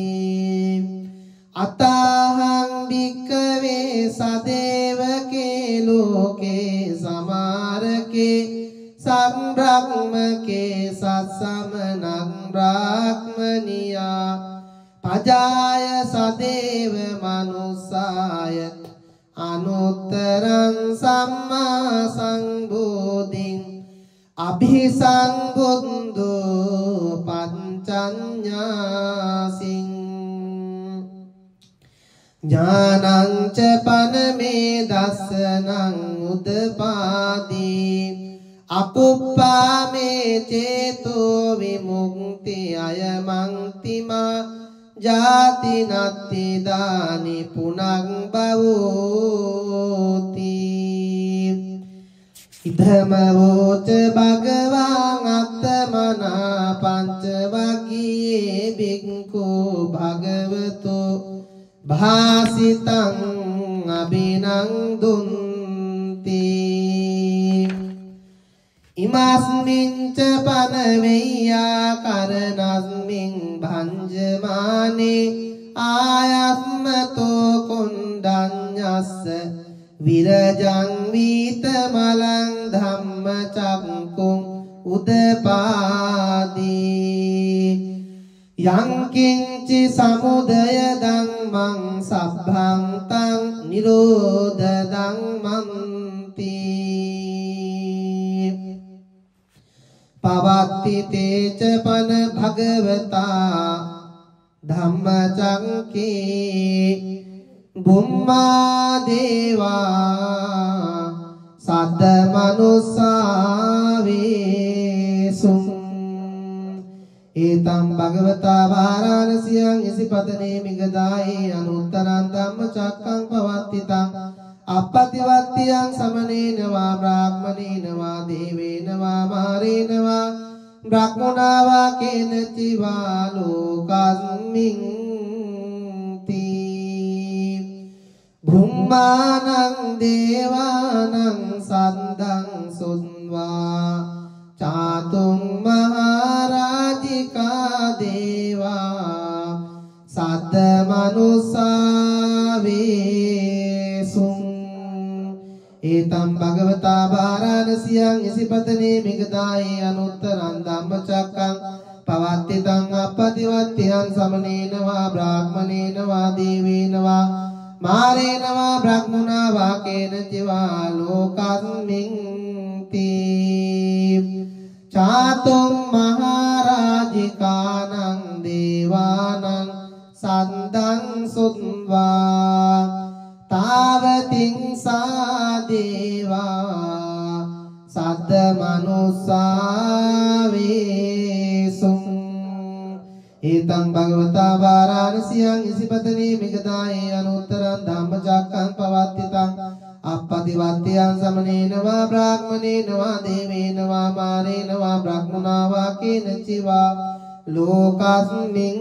අතහං භික්ඛවේ සදේවකේ ලෝකේ සමාරකේ සම්බ්‍රහ්මකේ සත්සමනං බ්‍රාහ්මනියා පජාය සදේව මනුස්සාය අනුත්තරං සම්මා සම්බුද්ධින් අභිසම්බුද්ධෝ පංචඤ්ඤාසින් ඥානං ච පනමේ දස්සනං උදපාදී අකුප්පාමේ චේතෝ විමුක්ති අයමන්තිමා ජාති නත්ති දානි පුනං භවෝති ඉදම වෝච භගවාන් අත්තමනා පංච වග්ගයේ බික්ඛු භගවතෝ භාසිතං අබිනන්දුන්ති ඉමස්මින් ච පනවෙය්‍යා කරණස්මින් භංජමානේ ආයස්මතෝ කුණ්ඩඤ්ඤස්ස විරජං වීතමලං ධම්මචක්කුං උදපාදී යං කිංචි සමුදය ධම්මං සබ්බං තං නිරෝධ ධම්මන්ති පවත්ති තේච පන භගවතා ධම්මචක්කේ බුම්මා දේවා සද්ද මනුස්සාවේසුම් ඒතම් භගවතා වාරාණසියං ඉසිපතනේ මිගදායේ අනුත්තරං ධම්මචක්කං පවත්තිතං අප්පතිවත්තියං සමනේන වා බ්‍රාහ්මනේන වා දේවේන වා මාරේන වා බ්‍රහ්මනා වා කේනචි වා ලෝකස්මින් තී භුම්මානං දේවානං සද්දං සුන්වා චාතුම් මහරජිකා දේවා සද්ද මනුස්සාවේසුං ඒතම් භගවතා වාරාණසියං ඉසිපතනේ මිගදායේ අනුත්තරං ධම්මචක්කං පවත්තිතං අප්පතිවත්තියං සමනේන වා බ්‍රාහ්මනේන වා දේවේන වා මාරේන වා බ්‍රහ්මනා වා කේනචි වා ලෝකස්මින් තී චාතුම් මහරජිකානං දේවානං සද්දං සුත්වා තාවතින් සා දේවා සද්ද මනුස්සාවේසුං ඒතං භගවතා වාරාණසියං ඉසිපතනේ මිගදායේ අනුත්තරං ධම්මචක්කං පවත්තිතං අප්පතිවත්තියං සමනේන වා බ්‍රාහ්මනේන වා දේවේන වා මාරේන වා බ්‍රහ්මනා වා කේනචි වා ලෝකස්මින්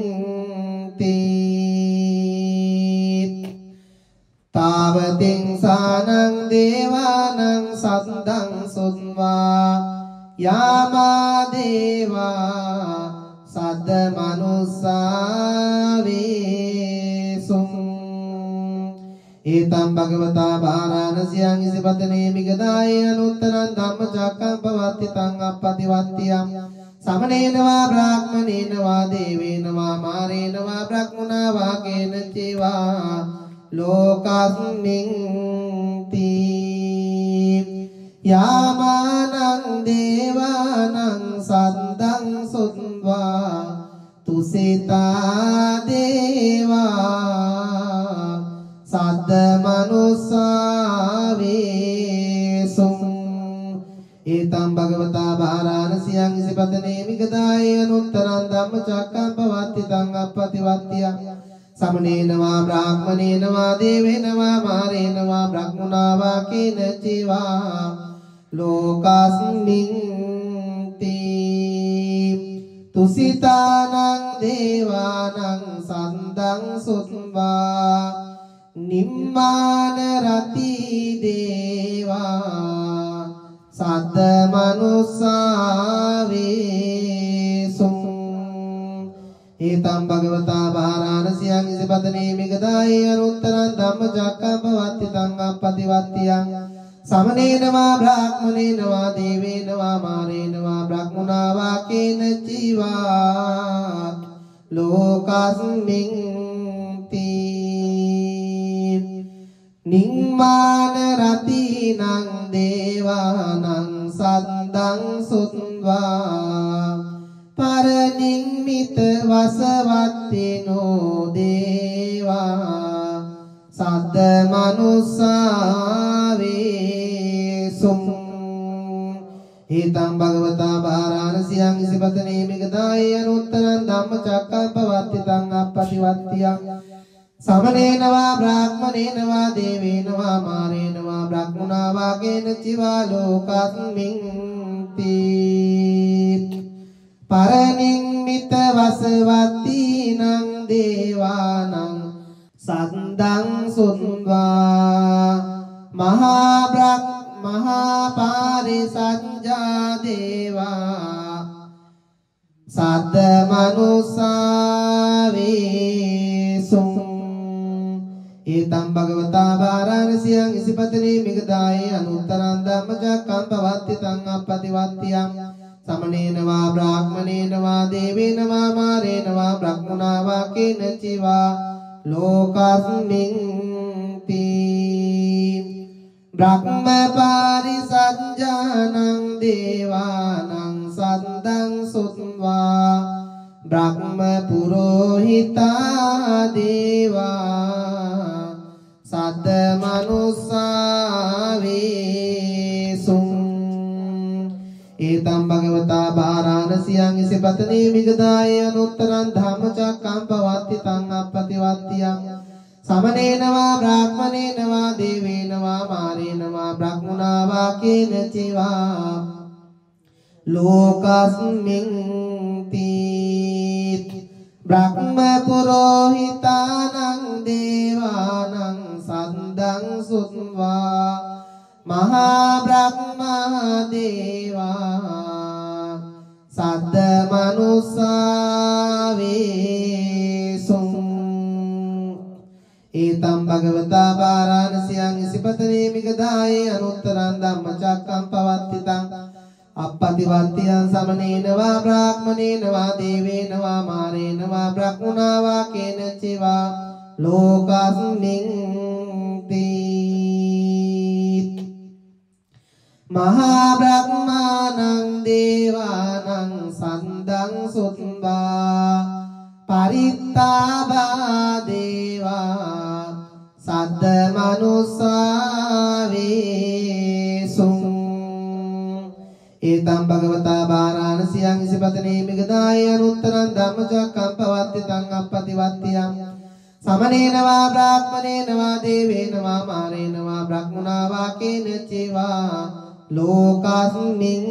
තී තාවතින් සානං දේවානං සද්දං සුන්වා යාමා දේවා සද්ද මනුස්සාවේසුං ඒතම් භගවතා වාරාණසියං ඉසිපතනේ මිගදායේ අනුත්තරං ධම්මචක්කං පවත්තිතං අප්පතිවත්තියං සමනේන වා බ්‍රාහ්මනේන වා දේවේන වා මාරේන වා බ්‍රහ්මනා වා කේනචි වා ලෝකස්මින් තී යාමානං දේවානං සද්දං සුත්වා තුසිතා දේවා සද්ද මනුස්සාවේසුං ඒතම් භගවතා වාරාණසියං සියං ඉසිපතනේ මිගදාය අනුත්තරං ධම්මචක්කං පවත්ති තං අප්පතිවත්තිය සමනේනවා බ්‍රාහ්මනේනවා දේවේනවා මාරේනවා බ්‍රහ්මුණා වා කේන චිවා ලෝකස්මින් තුසිතානං දේවානං සන්දං සුත්වා නිම්මාන රති දේවා සද්ද මනුස්සාවේසුං ඒතම් භගවතා බාරාණසියං ඉසිපතනේ මිගදායේ අනුත්තරං ධම්මචක්කං පවත්ති තං අප්පතිවත්තියං සමනේනවා බ්‍රාහ්මනේනවා දේවේනවා මාරේනවා බ්‍රහ්මුණා වා කේන චිවා ලෝකස්මින් නිම්මාන රතිනං දේවානං සද්දං සුත්වා පරනිම්මිත වසවත්තිනෝ දේවා සද්ද මනුස්සාවේසුං ඒතං භගවතා බාරාණසියං ඉසිපතනේ මිගදායේ අනුත්තරං ධම්මචක්කං පවත්ති තං අප්පතිවත්තියං සමනේනවා බ්‍රාහ්මනේනවා දේවේනවා මාරේනවා බ්‍රහ්මුණා වා කේන චිවා ලෝකස්මින් පරනිම්මිත වසවත්තිනං දේවානං සද්දං සුත්වා මහා පාරිසංජා දේවා සද්ද මනුස්සාවේසුං ඒතම් භගවතා බාරාණසියං ඉසිපතනේ මිගදායේ අනුත්තරං ධම්මචක්කං පවත්ති තං අප්පතිවත්තියං සමනේනවා බ්‍රාහ්මනේනවා දේවේනවා මාරේනවා බ්‍රහ්මුණා වා කේන චිවා ලෝකස්මින් බ්‍රහ්ම පාරිසංජානං දේවානං සද්දං සුත්වා බ්‍රහ්ම පුරෝහිතා දේවා සද්ද මනුස්සාවේසුං ඒතම් භගවතා බාරාණසියං ඉසිපතනේ මිගදායේ අනුත්තරං ධම්මචක්කං පවත්ති තං අප්පතිවත්තියං සමනේනවා බ්‍රාහ්මනේනවා දේවේනවා මාරේනවා බ්‍රහ්මුණා වා කේන චිවා ලෝකස්මින් බ්‍රහ්ම පුරෝහිතානං දේවානං සද්දං සුත්වා මහා බ්‍රහ්මා දේවා සද්ද මනුස්සාවේසුං ඒතම් භගවතා බාරාණසියං ඉසිපතනේ මිගදායේ අනුත්තරං ධම්මචක්කං පවත්ති තං අප්පතිවත්තියං සමනේනවා බ්‍රාහ්මනේනවා දේවේනවා මාරේනවා බ්‍රහ්මුණා වා කේන චිවා ලෝකස්මින් මහා බ්‍රහ්මාණං දේවානං සද්දං සුත්වා පරිත්තාභා දේවා සද්ද මනුස්සාවේසුං ඒතම් භගවතා බාරාණසියං ඉසිපතනේ මිගදායේ අනුත්තරං ධම්මචක්කං පවත්ති තං අප්පතිවත්තියං සමනේනවා බ්‍රාහ්මනේනවා දේවේනවා මාරේනවා බ්‍රහ්මුණා වා කේන චිවා ලෝකස්මින්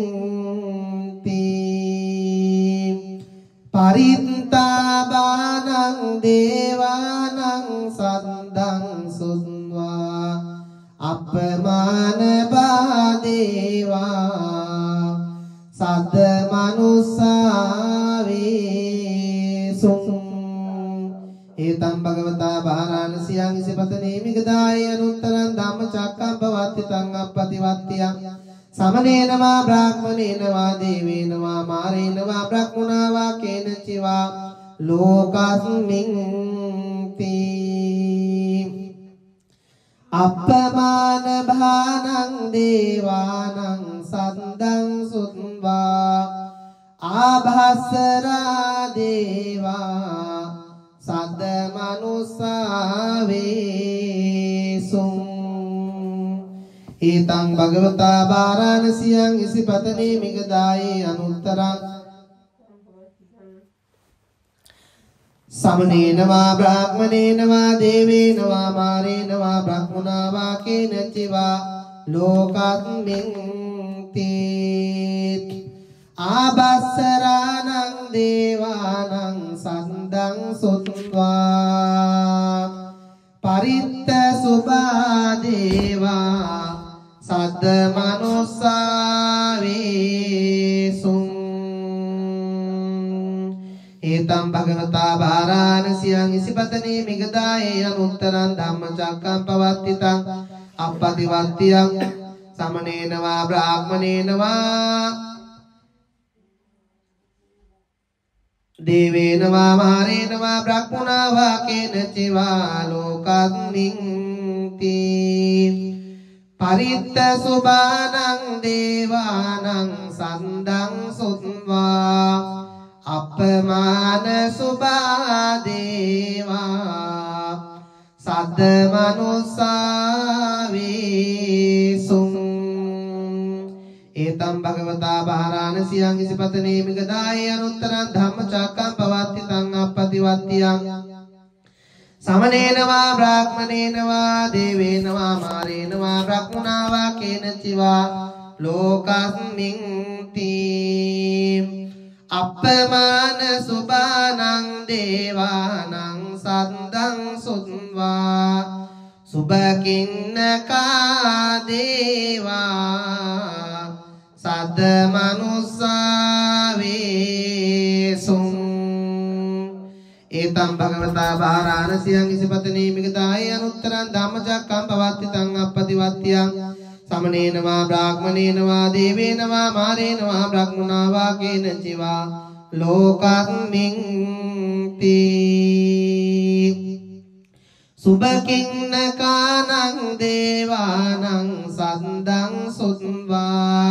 පරිත්තාභානං දේවානං සද්දං සුත්වා අපමාන බාදේවා සද්ද මනුස්සාවේසුං ඒතම් භගවතා බාරාණසියං ඉසිපතනේ මිගදායේ අනුත්තරං ධම්මචක්කං පවත්ති තං අප්පතිවත්තියං සමනේනවා බ්‍රාහ්මනේනවා දේවේනවා මාරේනවා බ්‍රහ්මුණා වා කේන චිවා ලෝකස්මින් අප්පමාන භානං දේවානං සද්දං සුත්වා ආභස්සරා දේවා සද්ද මනුස්සාවේසුං ඊතං භගවතා වාරාණසියං ඉසිපතනේ මිගදායේ අනුත්තරං සමනේන වා බ්‍රාහ්මනේන වා දේවේන වා මාරේන වා බ්‍රහ්මනා වා කේනචිවා ලෝකස්මින් තේ ආබස්සරාණං දේවානං සන්දං සුත්වා පරිත්ත සුභා දේවා සද්ද මනුස්සා වේසුං ඒතම් භගවතා වාරාණසියං ඉසිපතනේ මිගදායේ අනුත්තරං ධම්මචක්කම් පවත්තිතං අප්පතිවත්තියං සමනේන වා බ්‍රාහ්මනේන වා දේවේන වා මාරේන වා බ්‍රහ්මනා වා කේනචිවා ලෝකස්මින් තී පරිත්ත සුභානං දේවානං සන්දං සුත්වා අපමාන සුභා දේවා සද්ද මනුස්සා වේසුං ඒතම් භගවතා වාරාණසියං ඉසිපතනේ මිගදායේ අනුත්තරං ධම්මචක්කම් පවත්තිතං අප්පතිවත්තියං සමනේන වා බ්‍රාහ්මනේන වා දේවේන වා මාරේන වා බ්‍රහ්මනා වා කේනචිවා ලෝකස්මින් තී අපමාන සුභානං දේවානං සද්දං සුත්වා සුභකින්නකා දේවා සද්ද මනුස්සා වේසුං ඒතම් භගවතා වාරාණසියං ඉසිපතනේ මිගදායේ අනුත්තරං ධම්මචක්කම් පවත්තිතං අප්පතිවත්තියං සමනේන වා බ්‍රාහ්මනේන වා දේවේන වා මාරේන වා බ්‍රහ්මනා වා කේනචිවා ලෝකස්මින් තී සුභකින්නකානං දේවානං සද්දං සුත්වා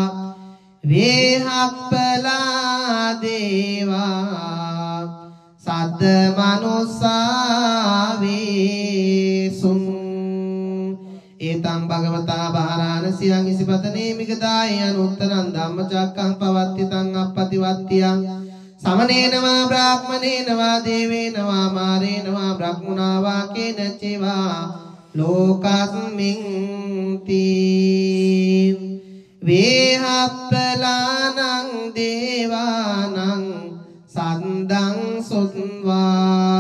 වේහප්පලා දේවා සද්ද මනුස්සා වේසුං ඒතං භගවතා වාරාණසියං ඉසිපතනේ මිගදායේ අනුත්තරං ධම්මචක්කං පවත්තිතං අප්පතිවත්තියං සමනේන වා බ්‍රාහ්මනේන වා දේවේන වා මාරේන වා බ්‍රහ්මනා වා කේනචිවා ලෝකස්මින් තී වේහප්පලානං දේවානං සන්දං සුත්වා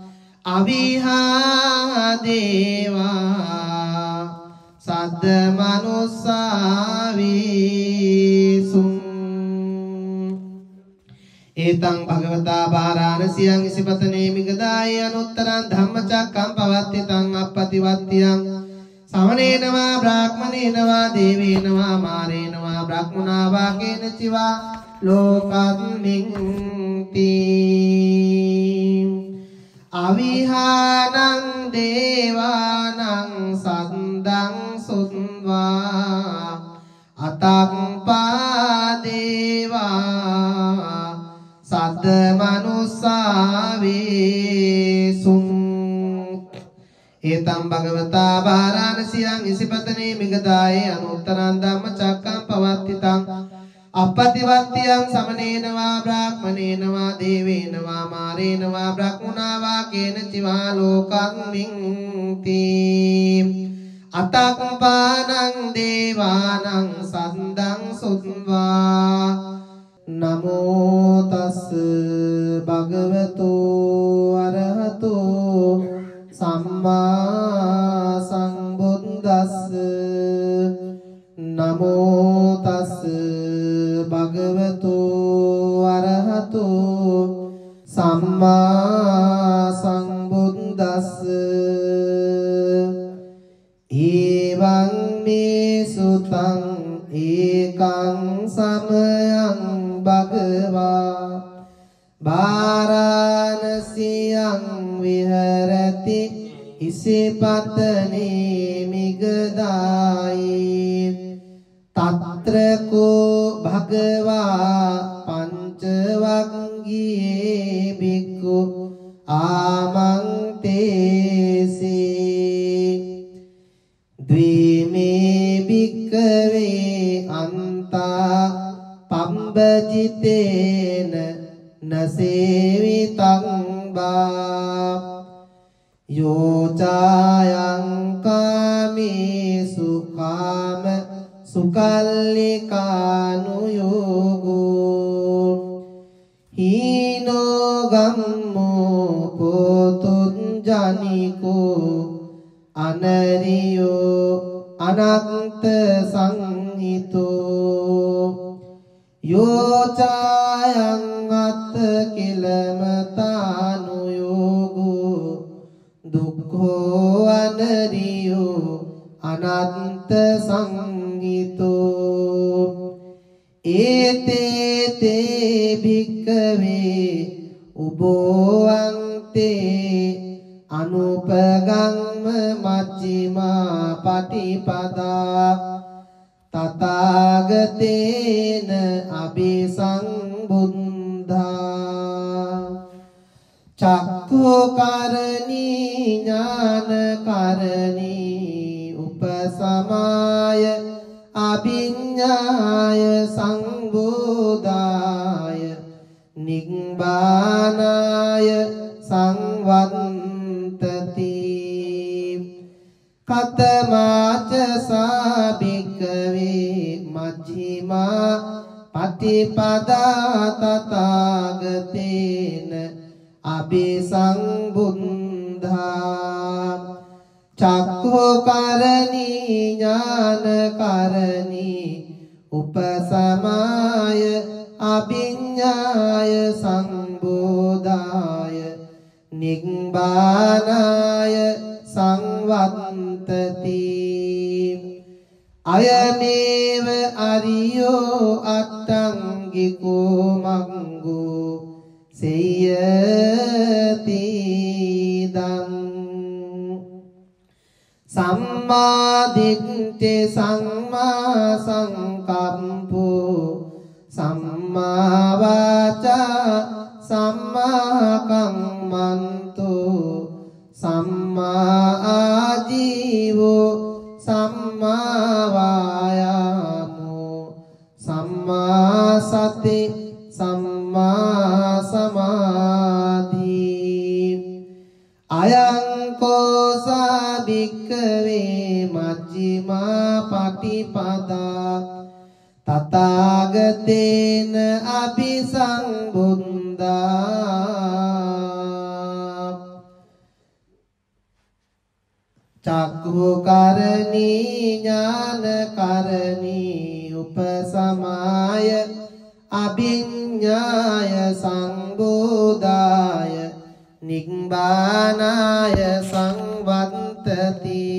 අවිහා දේවා සද්ද මනුස්සා වේසුං ඒතං භගවතා වාරාණසියං ඉසිපතනේ මිගදායේ අනුත්තරං ධම්මචක්කම් පවත්තිතං අප්පතිවත්තියං සමනේන වා බ්‍රාහ්මනේන වා දේවේන වා මාරේන වා බ්‍රහ්මනා වා කේනචිවා ලෝකස්මින් තී අවිහානං දේවානං සද්දං සුත්වා අතක්පා දේවා සද්ද මනුස්සා වේසුං ඒතම් භගවතා වාරාණසියං ඉසිපතනේ මිගදායේ අනුත්තරං ධම්මචක්කම් පවත්තිතං අප්පතිවත්තියං සමනේන වා බ්‍රාහ්මනේන වා දේවේන වා මාරේන වා බ්‍රහ්මනා වා කේනචිවා ලෝකස්මින් තී අතක්පානං දේවානං සද්දං සුත්වා නමෝ තස් භගවතු අරහතෝ සම්මා සම්බුද්දස්ස නමෝ තස් භගවතු අරහතෝ සම්මා සම්බුද්දස්ස ඊවං මේ සුතං ඒකං සමයං භගවා වාරාණසියං විහරති ඉසිපතනේ මිගදායේ තත්‍රකෝ භගවා පංචවග්ගියේ බික්ඛු ආමන්තේසි ද්විමේ භික්ඛවේ අන්තා පම්බජිතේන නසේවිතං බා යෝචායං කාමේසු කාම සුකල්ලිකානුයෝගෝ හීනෝ ගම්මෝ පොතුන් ජනිකෝ අනරියෝ අනන්ත සංහිතෝ යෝචායං අත්ත කිලමතානුයෝගෝ දුක්ඛෝ අනරියෝ අනන්ත සංහිතෝ ඒතේ තේ භික්ඛවේ උභෝවන්තේ අනුපගම්ම මච්චිමා පටිපදා තථාගතේන අபிසංබුද්ධා චක්ඛුකරණී ඥානකරණී උපසමාය අභිඤ්ඤාය සංබෝධාය නිබ්බානාය සංවත්තති කතමාච සාභික්ඛවේ මජ්ක්‍ධිමා පටිපදා තථාගතේන අபிසංබුද්ධා චක්ඛුකරණී ඥානකරණී උපසමාය අභිඤ්ඤාය සංබෝධාය නිබ්බානාය සංවත්තති අයමේව අරියෝ අට්ඨංගිකෝ මග්ගෝ සේයති දං සම්මා දිට්ඨි සම්මා සංකප්පෝ සම්මා වාචා සම්මා කම්මන්තෝ සම්මා ආජීවෝ සම්මා වායාමෝ සම්මා සති සම්මා සමාධි අයං කෝසා භික්ඛවේ මජ්ක්‍ධිමා පටිපදා තථාගතේන අபிසංබුද්ධා චක්ඛුකරණී ඥානකරණී උපසමාය අභිඤ්ඤාය සංබෝධාය නිබ්බානාය සංවත්තති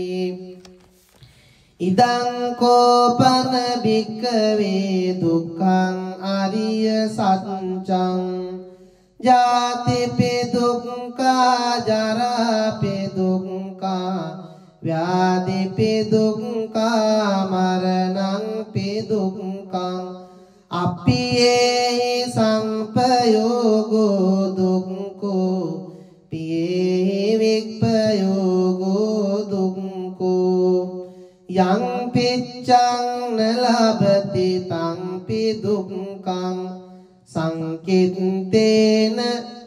ඉදං කෝපන භික්ඛවේ දුක්ඛං අරිය සත්‍යං ජාතිපි දුක්ඛා ජරාපි දුක්ඛා ව්‍යාධිපි දුක්ඛා මරණංපි දුක්ඛං අප්පියේහි සංපයෝගෝ දුක්ඛෝ පියේහි විප්පයෝගෝ දුක්ඛෝ යං පිච්ඡං නලබති තංපි දුක්ඛං සංකිට්ඨේන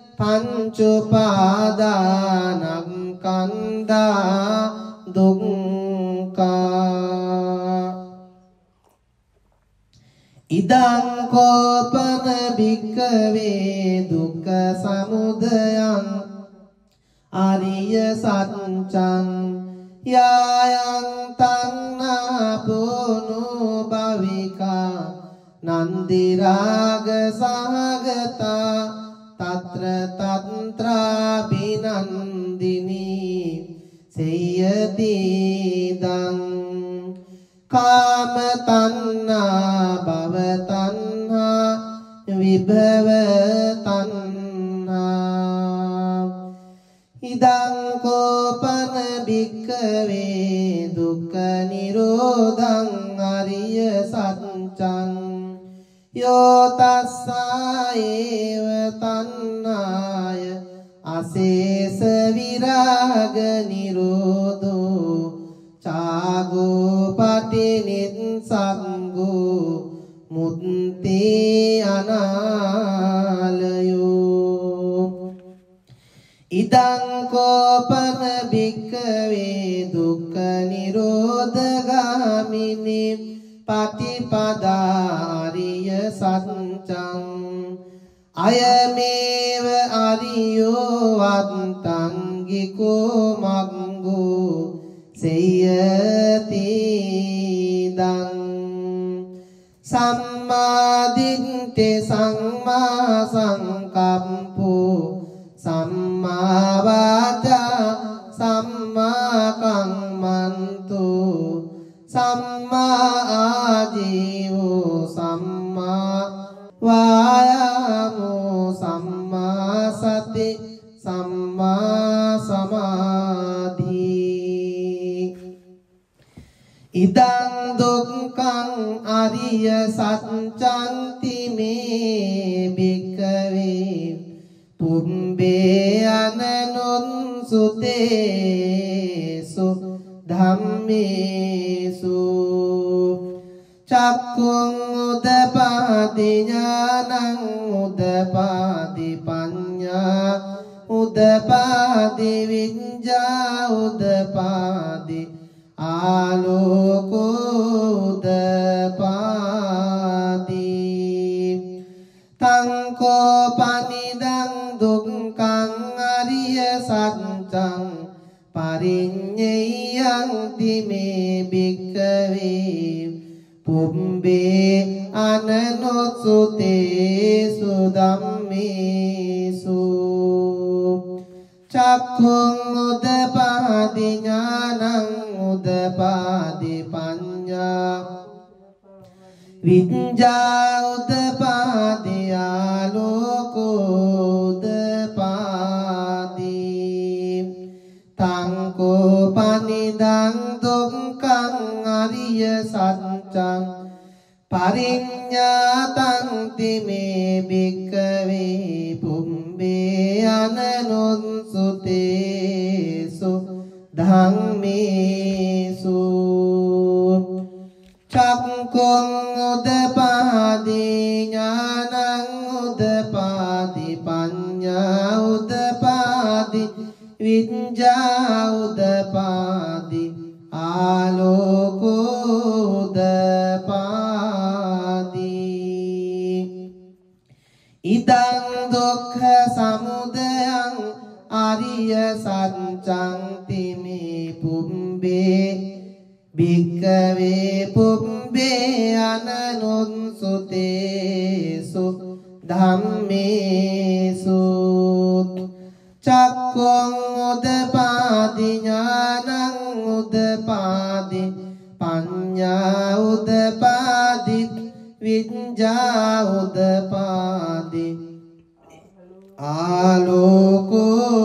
පංචඋපාදානස්කන්ධා දුක්ඛා ඉදං කෝපන භික්ඛවේ දුක්ඛ සමුදයං ආරිය සත්‍යං යායං තණ්හා පුනෝ භවිකා නන්දි රාග සහගතා తత్ర తత్రా බිනන්දිනී සේයති දං කාම තණ්හා භව තණ්හා විභව තණ්හා ඉදං කෝපන භික්ඛවේ දුක්ඛ නිරෝධං අරිය සත්‍යං යෝ තස්සායේව තණ්හාය අශේෂ විරාග නිරෝධෝ චාගෝ පටිනිස්සග්ගු මුත්ති අනාලයෝ ඉදං කෝපන භික්ඛවේ දුක්ඛ නිරෝධගාමිනී පටිපදාරිය සත්‍යං අයමේව අරියෝ වත්තංගිකෝ මග්ගෝ සේයති දං සම්මා දිට්ඨි සම්මා සංකප්පෝ සම්මා වාචා සම්මා කම්මන්තෝ සම්මා ආජීවෝ සම්මා වායාමෝ සම්මා සති සම්මා සමාධි ඉදං දුක්ඛං අරිය සත්‍යං මේ භික්ඛවේ පුම්බේ අනනුන් සුතේසු ධම්මේසු චක්ඛුං උදපාදි ඥානං උදපාදි පඤ්ඤා උදපාදි විඤ්ඤා උදපාදි ආලෝකෝ උදපාදි තං කෝපනිදං දුක්ඛං අරිය සත්‍යං පරිඤ්ඤයං තිමේ භික්ඛවේ පුම්බේ අනනොසුතේසු ධම්මේසු චක්ඛුං උදපාදි ඥානං උදපාදි පඤ්ඤා විඤ්ඤා උදපාදි ආලෝකෝ උදපාදි තං කෝපනිදං දුක්ඛං අරිය සත්‍යං පරිඤ්ඤාතං තිමේ භික්ඛවේ පුම්බේ අනනුස්සුතේසු ධම්මේසු චක්ඛුං උදපාදි ඥානං උදපාදි පඤ්ඤා උදපාදි විඤ්ඤා උදපාදි ආලෝකෝ උදපාදි ඉදං දුක්ඛ සමුදයං අරිය සත්‍යං තිමේ පුම්බේ භික්ඛවේ පුම්බේ අනනුස්සුතේසු ධම්මේසු චක්ඛුං උදපාදි ඥානං උදපාදි පඤ්ඤා උදපාදි විඤ්ඤා උදපාදි ආලෝකෝ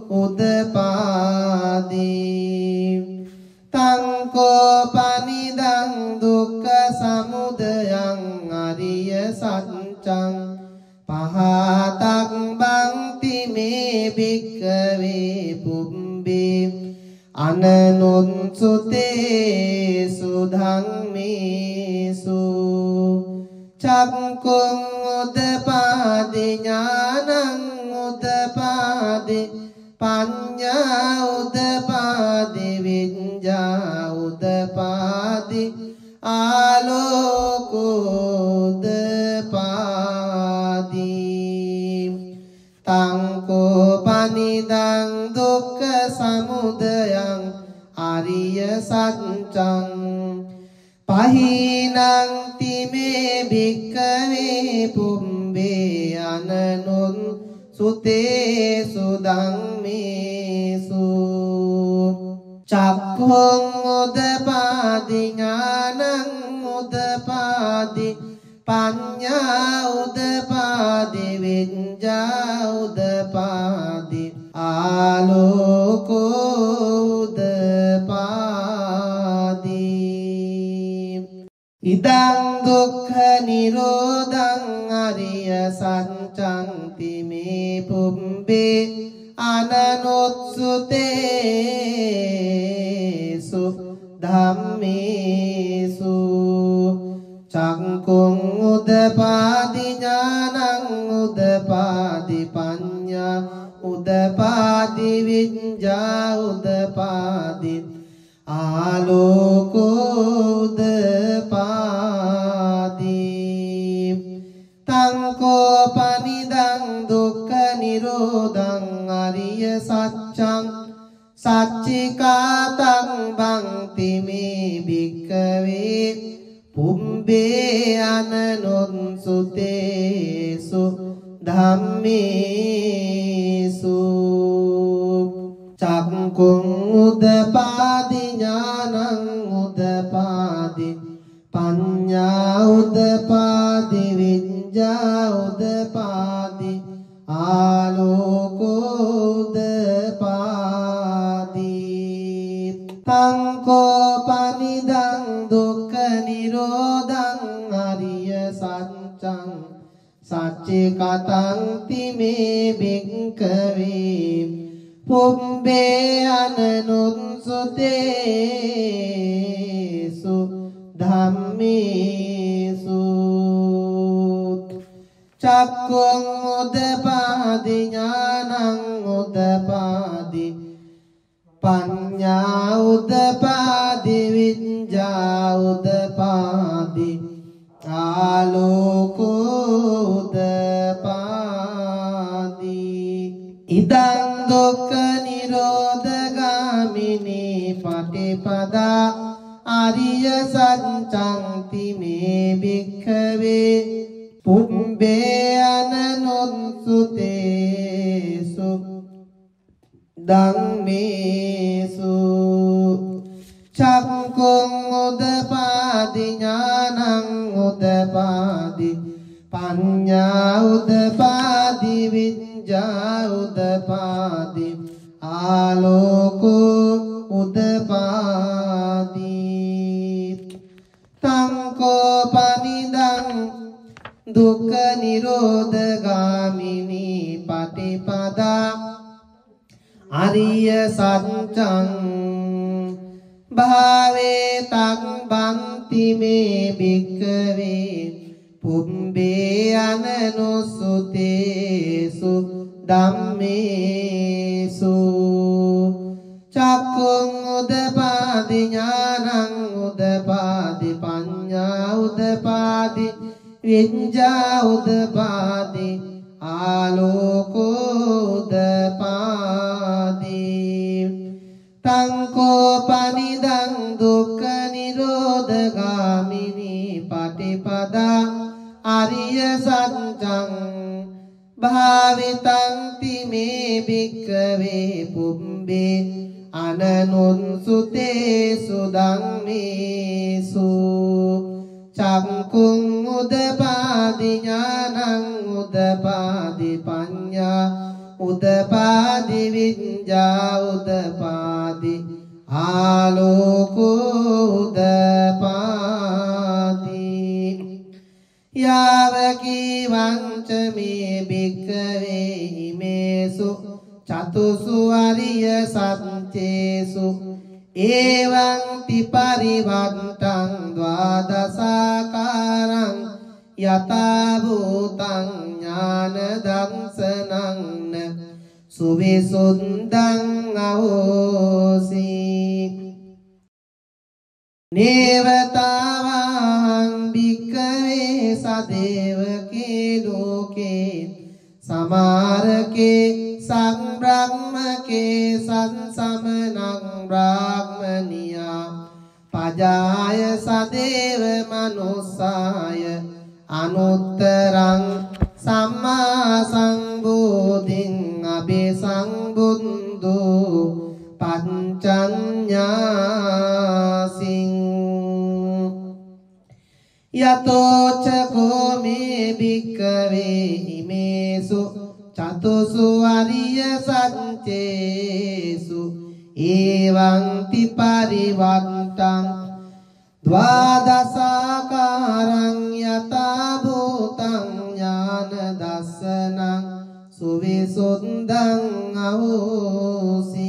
උදපාදි තං කෝපනිදං දුක්ඛ සමුදයං අරිය සත්‍යං පහතක් බන්ති මේ භික්ඛවේ පුම්බේ අනනුස්සුතේසු ධම්මේසු චක්ඛුං උදපාදි ඥානං උදපාදි පඤ්ඤා උදපාදි විඤ්ඤා උදපාදි ආලෝකෝ උදපාදි තං කෝපනිදං දුක්ඛ සමුදයං අරිය සත්‍යං පහිනං තිමේ භික්ඛවේ පුම්බේ අනනුස්සුතේසු ධම්මේසු චක්ඛුං උදපාදි ඥානං උදපාදි පඤ්ඤා උදපාදි විඤ්ඤා උදපාදි ආලෝකෝ උදපාදි ඉදං දුක්ඛ නිරෝධං අරිය සත්‍යං තිමේ පුම්බේ අනනුස්සුතේසු ධම්මේ උදපාදි ඥානං උදපාදි පඤ්ඤා උදපාදි විඤ්ඤා උදපාදි ආලෝකෝ උදපාදි තං කෝපනිදං දුක්ඛ නිරෝධං අරිය සත්‍යං සච්චිකාතං බන්ති මේ භික්ඛවේ පුම්බේ අනනුත්සුතේසු ධම්මේසු චක්කුං උදපාදි ඥානං උදපාදි පඤ්ඤා උදපාදි විඤ්ඤා උදපාදි ආලෝකෝ උදපාදි තං කෝපනිදං දුක්ඛ නිරෝධං අරිය සත්‍යං සච්චිකතං තිමේ භික්ඛවේ පුම්බේ අනනුත්සුතේසු ධම්මේසු චක්ඛුං උදපාදි ඥානං උදපාදි පඤ්ඤා උදපාදි විඤ්ඤා උදපාදි ආලෝකෝ උදපාදි ඉදං දුක්ඛ නිරෝධගාමිනී පටිපදා ආරිය සත්‍යං තිමේ භික්ඛවේ පුම්බේ අනනුත්සුතේසු ධම්මේසු චක්ඛුං උදපාදි ඥානං උදපාදි පඤ්ඤා උදපාදි විඤ්ඤා උදපාදි ආලෝකෝ උදපාදි තං කෝපනිදං දුක්ඛ නිරෝධගාමිනී පටිපදා ආරිය සත්‍යං භාවේ තං බන්ති මේ භික්ඛවේ පුම්බේ අනනුසුතේසු ධම්මේසු චක්ඛුං උදපාදි ඥානං උදපාදි පඤ්ඤා උදපාදි විඤ්ඤා උදපාදි ආලෝකෝ උදපාදි තං කෝපනිදං දුක්ඛ නිරෝධගාමිනී පටිපදා ආරිය සත්‍යං භාවිතං තිමේ භික්ඛවේ පුම්බේ අනනුත්සුතේසු ධම්මේසු චක්ඛුං උදපාදි ඥානං උදපාදි පඤ්ඤා උදපාදි විඤ්ඤා උදපාදි ආලෝකෝ උදපාදි යාවකී වංච මේ භික්ඛවේ හිමේසු චතුසු අරිය සත්‍යේසු එවං පිපරිවත්තං ද්වාදසාකාරං යතා භූතං ඥාන දර්ශනං සුවිසුද්ධං අහෝසි නේවතාවං භික්ඛවේ සදේවකේ ලෝකේ සමාරකේ සංබ්‍රහ්මකේ සංසමනං බ්‍රාහ්මනියා පජාය සදේව මනුස්සාය අනුත්තරං සම්මා සම්බෝධින් අபிසංබුද්ධෝ පංචඤ්ඤාසින් යතෝ චකෝ මේ භික්ඛවේ හිමේසු චතුසු අරිය සත්‍යේසු එවං පිපරිවත්තං ද්වාදසාකාරං යතා භූතං ඥාන දස්සනං සුවිසුද්ධං අහෝසි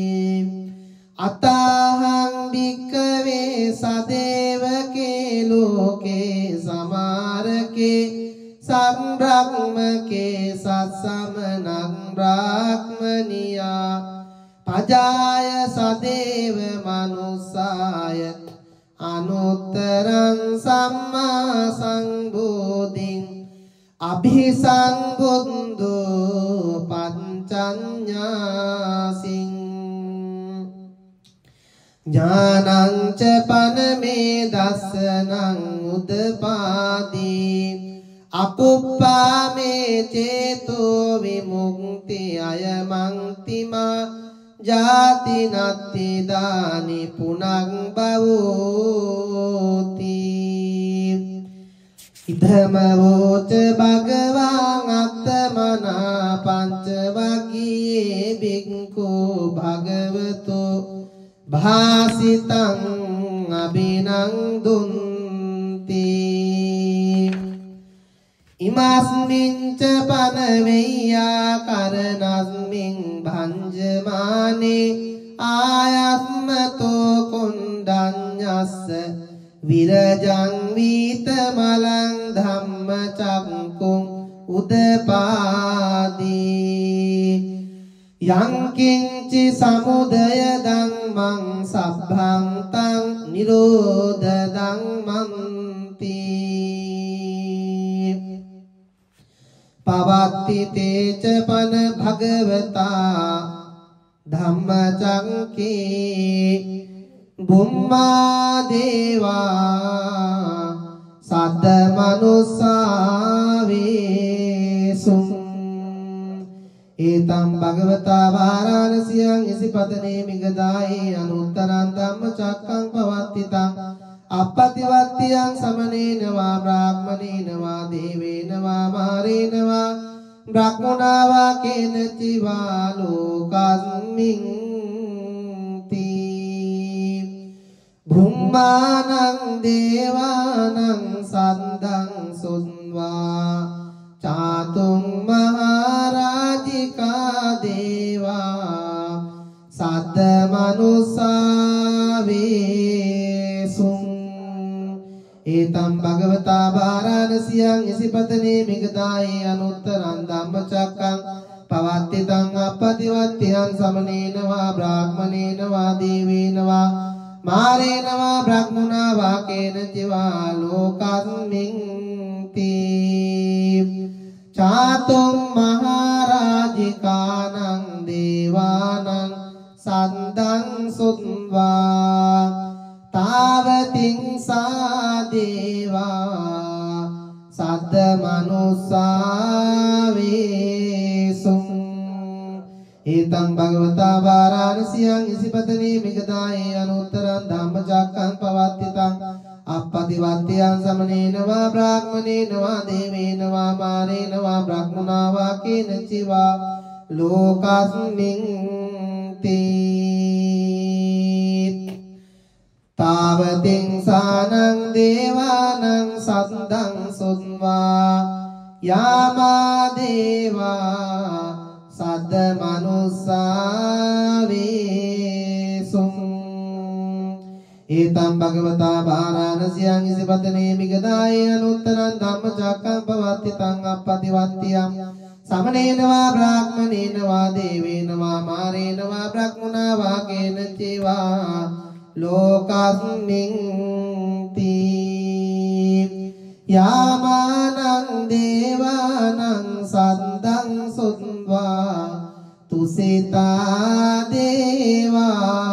අතහං භික්ඛවේ සදේවකේ ලෝකේ සමාරකේ संब्रह्मके सत्समनं ब्राह्मणिया पजाय सदेव मनुष्याय अनुत्तरं सम्मा संबोधिं अभिसंबुद्धो पंचन्यासिं ज्ञानं च पनमे दर्शनं उदपादि अपुप्पामे चेतो विमुक्ति अयमन्तिमा जाति नत्ति दानि पुनः भवति इदमवोच भगवान् आत्मना पंचवगिये भिक्खु भगवतो भासितं अभिनन्दन्ति इमस्मिन् च पनवेय्याकरणस्मिन् भञ्जमाने आयात्मतो कुण्डन्यस्य विरजं वीतमलं धम्मचङ्कुं उदपादि यं किञ्चि समुदयधम्मं सभ्भं तं निरोधधम्मन्ति पवत्तिते च पन भगवता धम्मचङ्के बुम्मा देवा सद्मनुस्सावेसुं एतं भगवता वाराणस्यां इसिपतने मिगदाये अनुत्तरं धम्मचक्कं पवत्तितं अपतिवत्तियं समनेन वा ब्राह्मणेन वा देवेन वा मारेण वा ब्राह्मणा वा केनचिवा लोकास्मिन् ब्रह्माणं देवानं सन्दं सुन्वा चातुं महाराजिका देवा सद्मनुस्सावेसुं एतं भगवता वाराणस्यां इसिपतने मिगदाये अनुत्तरं धम्मचक्कं पवत्तितं अपतिवत्तियं समनेन वा ब्राह्मणेन वा देवेन वा मारेण वा ब्राह्मणा वा केनचिवा लोकास्मिन् चातुं महाराजिकानं देवानं सन्दं सुन्वा तावतिं सा देवा सद्मनुस्सावेसुं एतं भगवता वाराणस्यां इसिपतने मिगदाये अनुत्तरं धम्मचक्कं पवत्तितं अपतिवत्तियं समनेन वा ब्राह्मणेन वा देवेन वा मारेण वा ब्राह्मणा वा केनचिवा लोकास्मिन् तावतिं सानं देवानं सन्दं सुन्वा यामा देवा सद्मनुस्सावेसुं एतं भगवता वाराणस्यां इसिपतने मिगदाये अनुत्तरं धम्मचक्कं पवत्तितं अपतिवत्तियं समनेन वा ब्राह्मणेन वा देवेन वा मारेण वा ब्राह्मणा वा केनचिवा लोकास्मिन् यामानं देवानं सन्दं सुन्वा तुसिता देवा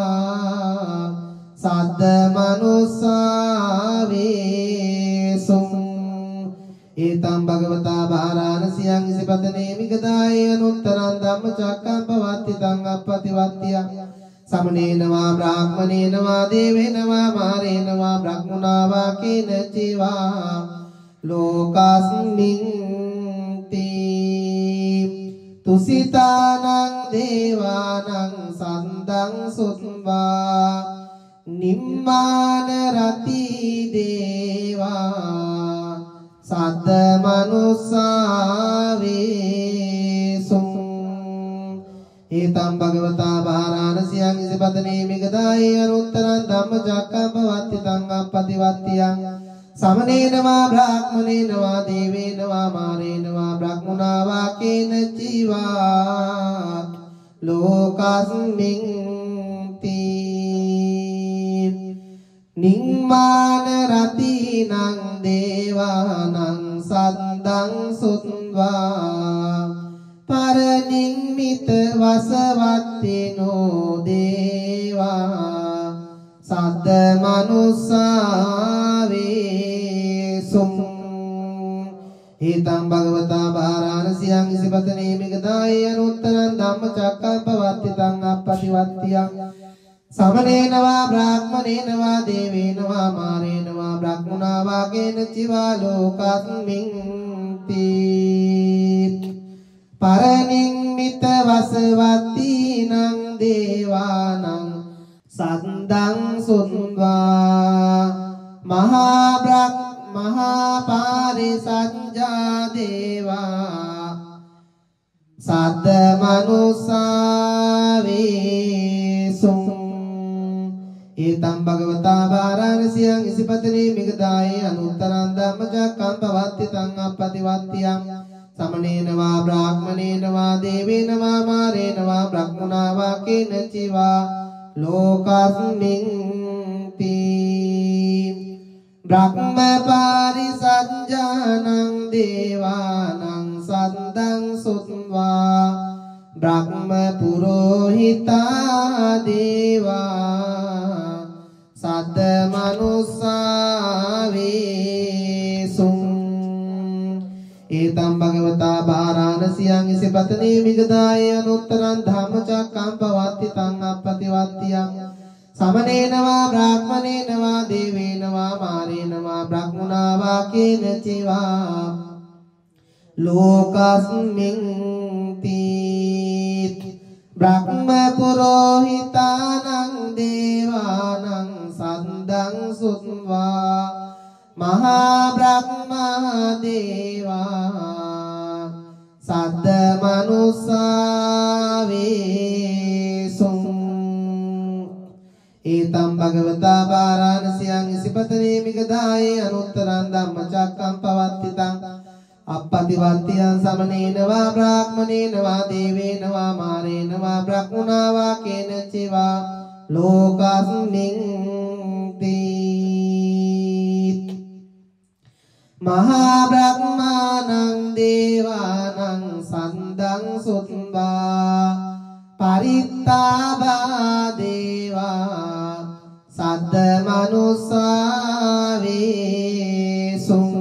सद्मनुस्सावेसुं एतं भगवता वाराणस्यां इसिपतने मिगदाये अनुत्तरं धम्मचक्कं पवत्तितं अपतिवत्तियं समनेन वा ब्राह्मणेन वा देवेन वा मारेण वा ब्राह्मणा वा केनचिवा लोकास्मिन् तुसितानं देवानं सन्दं सुन्वा निम्मानरति देवा सद्मनुस्सावेसुं एतं भगवता वाराणस्यां इसिपतने मिगदाये अनुत्तरं धम्मचक्कं पवत्तितं अपतिवत्तियं समनेन वा ब्राह्मणेन वा देवेन वा मारेण वा ब्रह्मणा वा केनचिवा लोकस्मिन् निम्मान रतीनां देवानां सद्दं सुत्वा परनिम्मित वसवत्तिनो देवा सद्द मनुस्सावेसुम् एतं भगवता वाराणस्यां इसिपतने मिगदाय अनुत्तरं धम्मचक्कप्रवर्तितं अपतिवत्त्यं समनेन वा ब्राह्मणेन वा देवेन वा मारेण वा ब्रह्मणा वा केनचिवा लोकस्मिन् परनिम्मित वसवतीनां देवानां सद्दं सुत्वा महापारिसज्जा देवा सद्द मनुस्सावेसुम् एतं भगवता वाराणस्यां इसिपतने मिगदाय अनुत्तरं धम्मचक्कं प्रवर्तितं अपतिवत्त्यं समनेन वा ब्राह्मणेन वा देवेन वा मारेण वा ब्रह्मणा वा केनचिवा लोकस्मिन् ब्रह्म पारिसज्जानां देवानां सद्दं सुत्वा ब्रह्म पुरोहिता देवा सद्द मनुस्सावेसुम् एतं भगवता वाराणस्यां इसिपतने मिगदाय अनुत्तरं धम्मचक्कं प्रवर्तितं अपतिवत्त्यं समनेन वा ब्राह्मणेन वा देवेन वा मारेण वा ब्रह्मणा वा केनचिवा लोकस्मिन् ब्रह्म पुरोहितानां देवानां सद्दं सुत्वा महाब्रह्मा देवा सद्द मनुस्सावेसुम् एतं भगवता वाराणस्यां इसिपतने मिगदाय अनुत्तरं धम्मचक्कं प्रवर्तितं अपतिवत्त्यं समनेन वा ब्राह्मणेन वा देवेन वा मारेण वा ब्रह्मणा वा केनचिवा लोकस्मिन् महाब्रह्माणां देवानां सद्दं सुत्वा परित्तावा देवा सद्द मनुस्सावेसुम्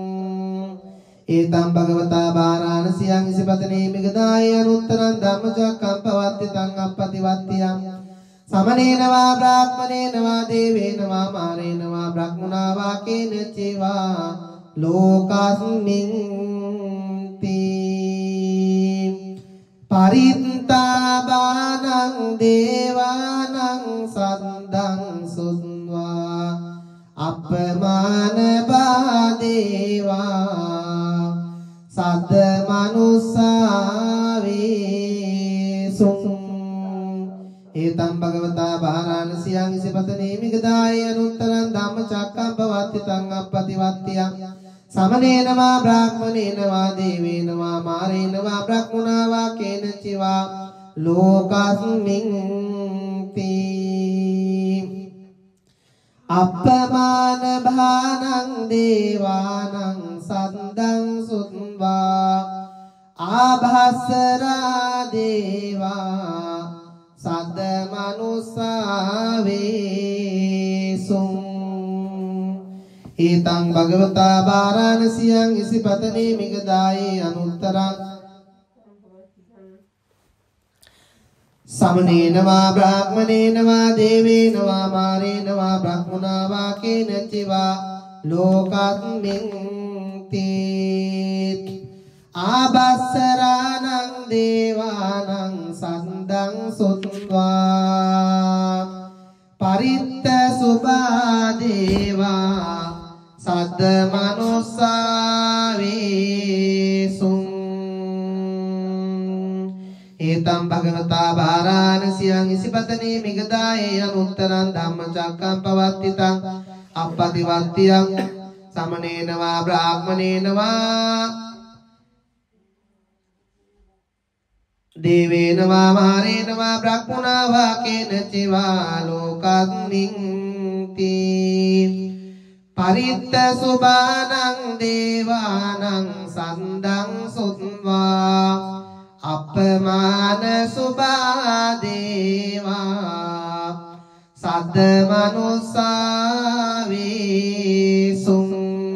एतं भगवता वाराणस्यां इसिपतने मिगदाय अनुत्तरं धम्मचक्कं प्रवर्तितं अपतिवत्त्यं समनेन वा ब्राह्मणेन वा देवेन वा मारेण वा ब्रह्मणा वा केनचिवा लोकस्मिन् परित्तावानां देवानां सद्दं सुत्वा अपमानवा देवा सद्द मनुस्सावेसुम् एतं भगवता वाराणस्यां इसिपतने मिगदाय अनुत्तरं धम्मचक्कं प्रवर्तितं अपतिवत्त्यं समनेन वा ब्राह्मणेन वा देवेन वा मारेण वा ब्रह्मणा वा केनचिवा लोकस्मिन् अपमानभानं देवानां सद्दं सुत्वा आभासरा देवा सद्द मनुस्सावेसुम् एतं भगवता वाराणस्यां इसिपतने मिगदाय अनुत्तरं समनेन वा ब्राह्मणेन वा देवेन वा मारेण वा ब्रह्मणा वा केनचिवा लोकस्मिन् आभासराणां देवानां सद्दं सुत्वा परित्तसुभा देवा सद्द मनुस्सावेसुम् एतं भगवता वाराणस्यां इसिपतने मिगदाय अनुत्तरं धम्मचक्कं प्रवर्तितं अपतिवत्त्यं समनेन वा ब्राह्मणेन वा देवेन वा मारेण वा ब्रह्मणा वा केनचिवा लोकस्मिन्ति परित्त सुबानं देवानं सन्दं सुत्वा अपमान सुबा देवा सद्द मनुस्सा वेसुं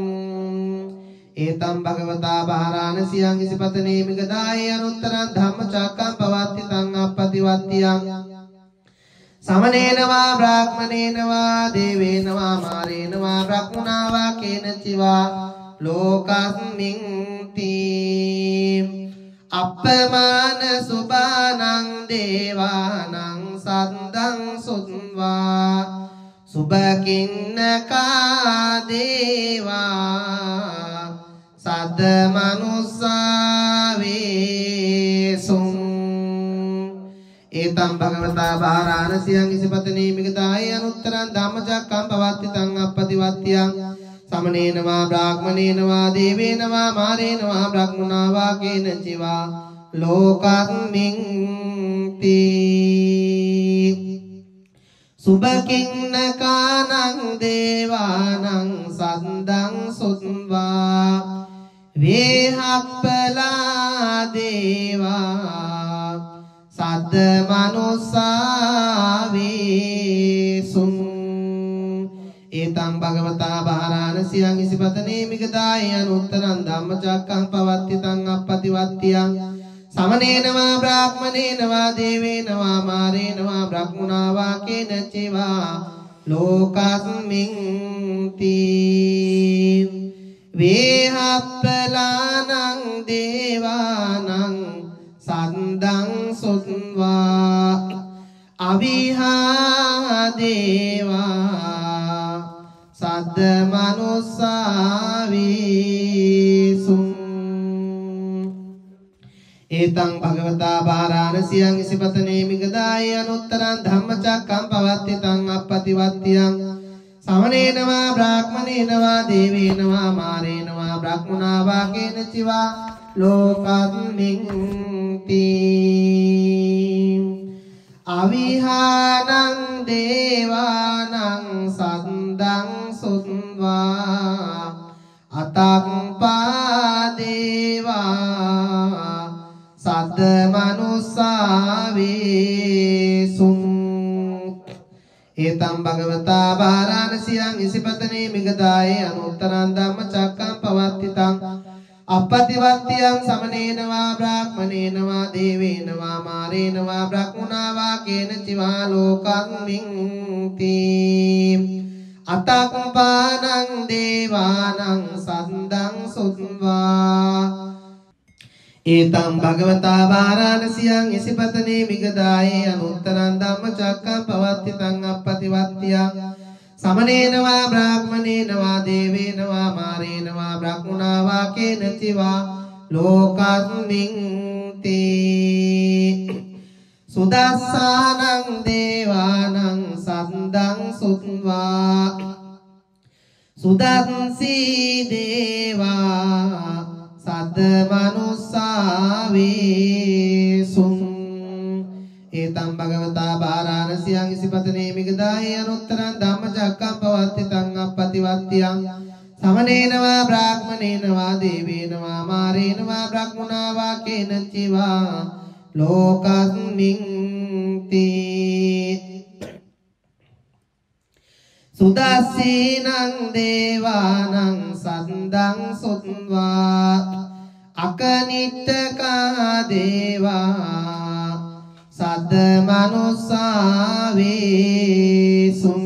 एतं भगवता वाराणस्यां इसिपतने मिगदाय अनुत्तरं धम्मचक्कं पवत्तितं अपतिवत्त्यं समनेन वा ब्राह्मणेन वा देवेन वा मारेण वा ब्रह्मणा वा केनचिवा लोकस्मिन्ति अपमान सुबानं देवानं सन्दं सुत्वा सुबकिन्नका देवा सद्द मनुस्सा वेसुं एतं भगवता वाराणस्यां इसिपतने मिगदाय अनुत्तरं धम्मचक्कं पवत्तितं अपतिवत्त्यं समनेन वा ब्राह्मणेन वा देवेन वा मारेण वा ब्रह्मणा वा केनचिवा लोकस्मिन्ति सुबकिन्नकानं देवानं सन्दं सुत्वा वेहप्पला देवा सद्द मनुस्सा वेसुं एतं भगवता वाराणस्यां इसिपतने मिगदाय अनुत्तरं धम्मचक्कं पवत्तितं अपतिवत्त्यं समनेन वा ब्राह्मणेन वा देवेन वा मारेण वा ब्रह्मणा वा केनचिवा लोकस्मिन्ति वेहप्पलानं देवानं सन्दं सुत्वा अविहा देवा सद्द मनुस्सा वेसुं एतं भगवता वाराणस्यां इसिपतने मिगदाय अनुत्तरं धम्मचक्कं पवत्तितं अपतिवत्त्यं समनेन वा ब्राह्मणेन वा देवेन वा मारेण वा ब्रह्मणा वा केनचिवा लोकस्मिन्ति अविहानं देवानं सन्दं सुत्वा अतङ्पा देवा सद्द मनुस्सा वेसुं एतं भगवता वाराणस्यां इसिपतने मिगदाय अनुत्तरं धम्मचक्कं पवत्तितं अपतिवत्त्यं समनेन वा ब्राह्मणेन वा देवेन वा मारेण वा ब्रह्मणा वा केनचिवा लोकस्मिन्ति अतङ्पानं देवानं सन्दं सुत्वा एतं भगवता वाराणस्यां इसिपतने मिगदाय अनुत्तरं धम्मचक्कं पवत्तितं अपतिवत्त्यं समनेन वा ब्राह्मणेन वा देवेन वा मारेण वा ब्रह्मणा वा केनचिवा लोकस्मिन्ति सुदस्सानं देवानं सन्दं सुत्वा सुदंसी देवा सद्द मनुस्सा वेसुं एतं भगवता वाराणस्यां इसिपतने मिगदाय अनुत्तरं धम्मचक्कं पवत्तितं अपतिवत्त्यं समनेन वा ब्राह्मणेन वा देवेन वा मारेण वा ब्रह्मणा वा केनचिवा लोकस्मिन्ति सुदस्सीनं देवानं सन्दं सुत्वा अकनिट्टका देवा सद्द मनुस्सा वेसुं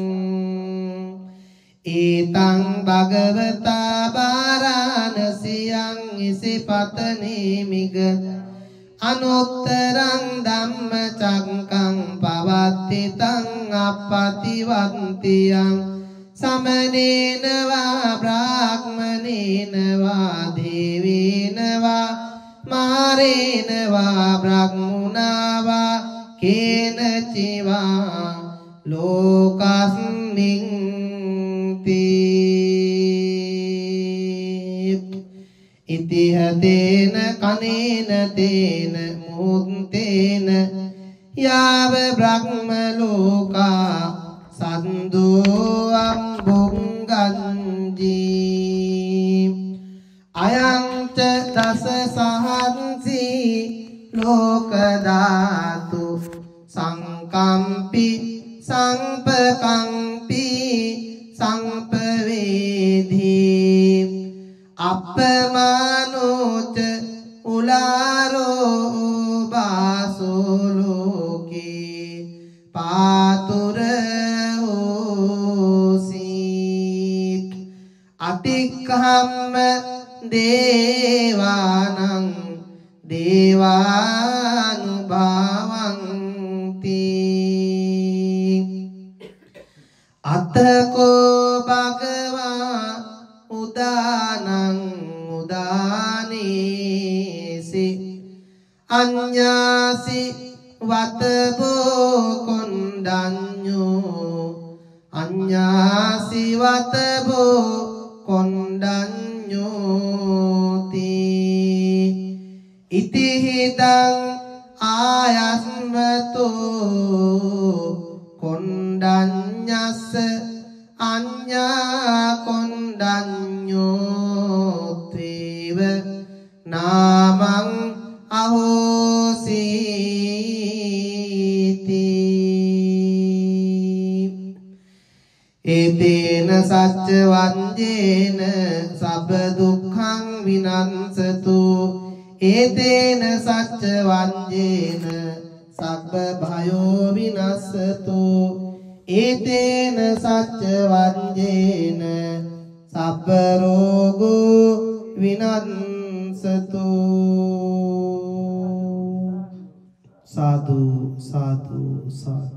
एतं भगवता वाराणस्यां इसिपतने मिग अनुत्तरं धम्मचक्कं पवत्तितं अपतिवत्त्यं समनेन वा ब्राह्मणेन वा देवेन वा मारेण वा ब्रह्मणा वा केनचिवा लोकस्मिन्ति ඉතිහතේන කනේන තේන මුත්තේන යාව බ්‍රහ්ම ලෝකා සන්දෝ අම්බුංගංජී අයං ච දස සහංසි ලෝක ධාතු සංකම්පි සංපකම්පි සංපවේදී අපමානෝච උලාරෝ බාසෝ ලෝකේ පාතුර හෝසි අතික්ඛම්ම දේවානං දේවානුභාවන්ති අතකෝ භගවා උදානං උදානේසි අඤ්ඤාසි වතබෝ කොණ්ඩඤ්ඤෝ අඤ්ඤාසි වතබෝ කොණ්ඩඤ්ඤෝති ඉතිහිතං ආයස්මතෝ කොණ්ඩඤ්ඤස්ස අඤ්ඤා කොණ්ඩඤ්ඤෝත්වේව නාමං අහෝසීති ඒතේන සච්ච වංජේන සබ්බ දුක්ඛං විනංසතු ඒතේන සච්ච වංජේන සබ්බ භයෝ විනස්සතු ඒතේන සච්ච වංජේන සබ්බ රෝගෝ විනස්සතු සාදු සාදු සාදු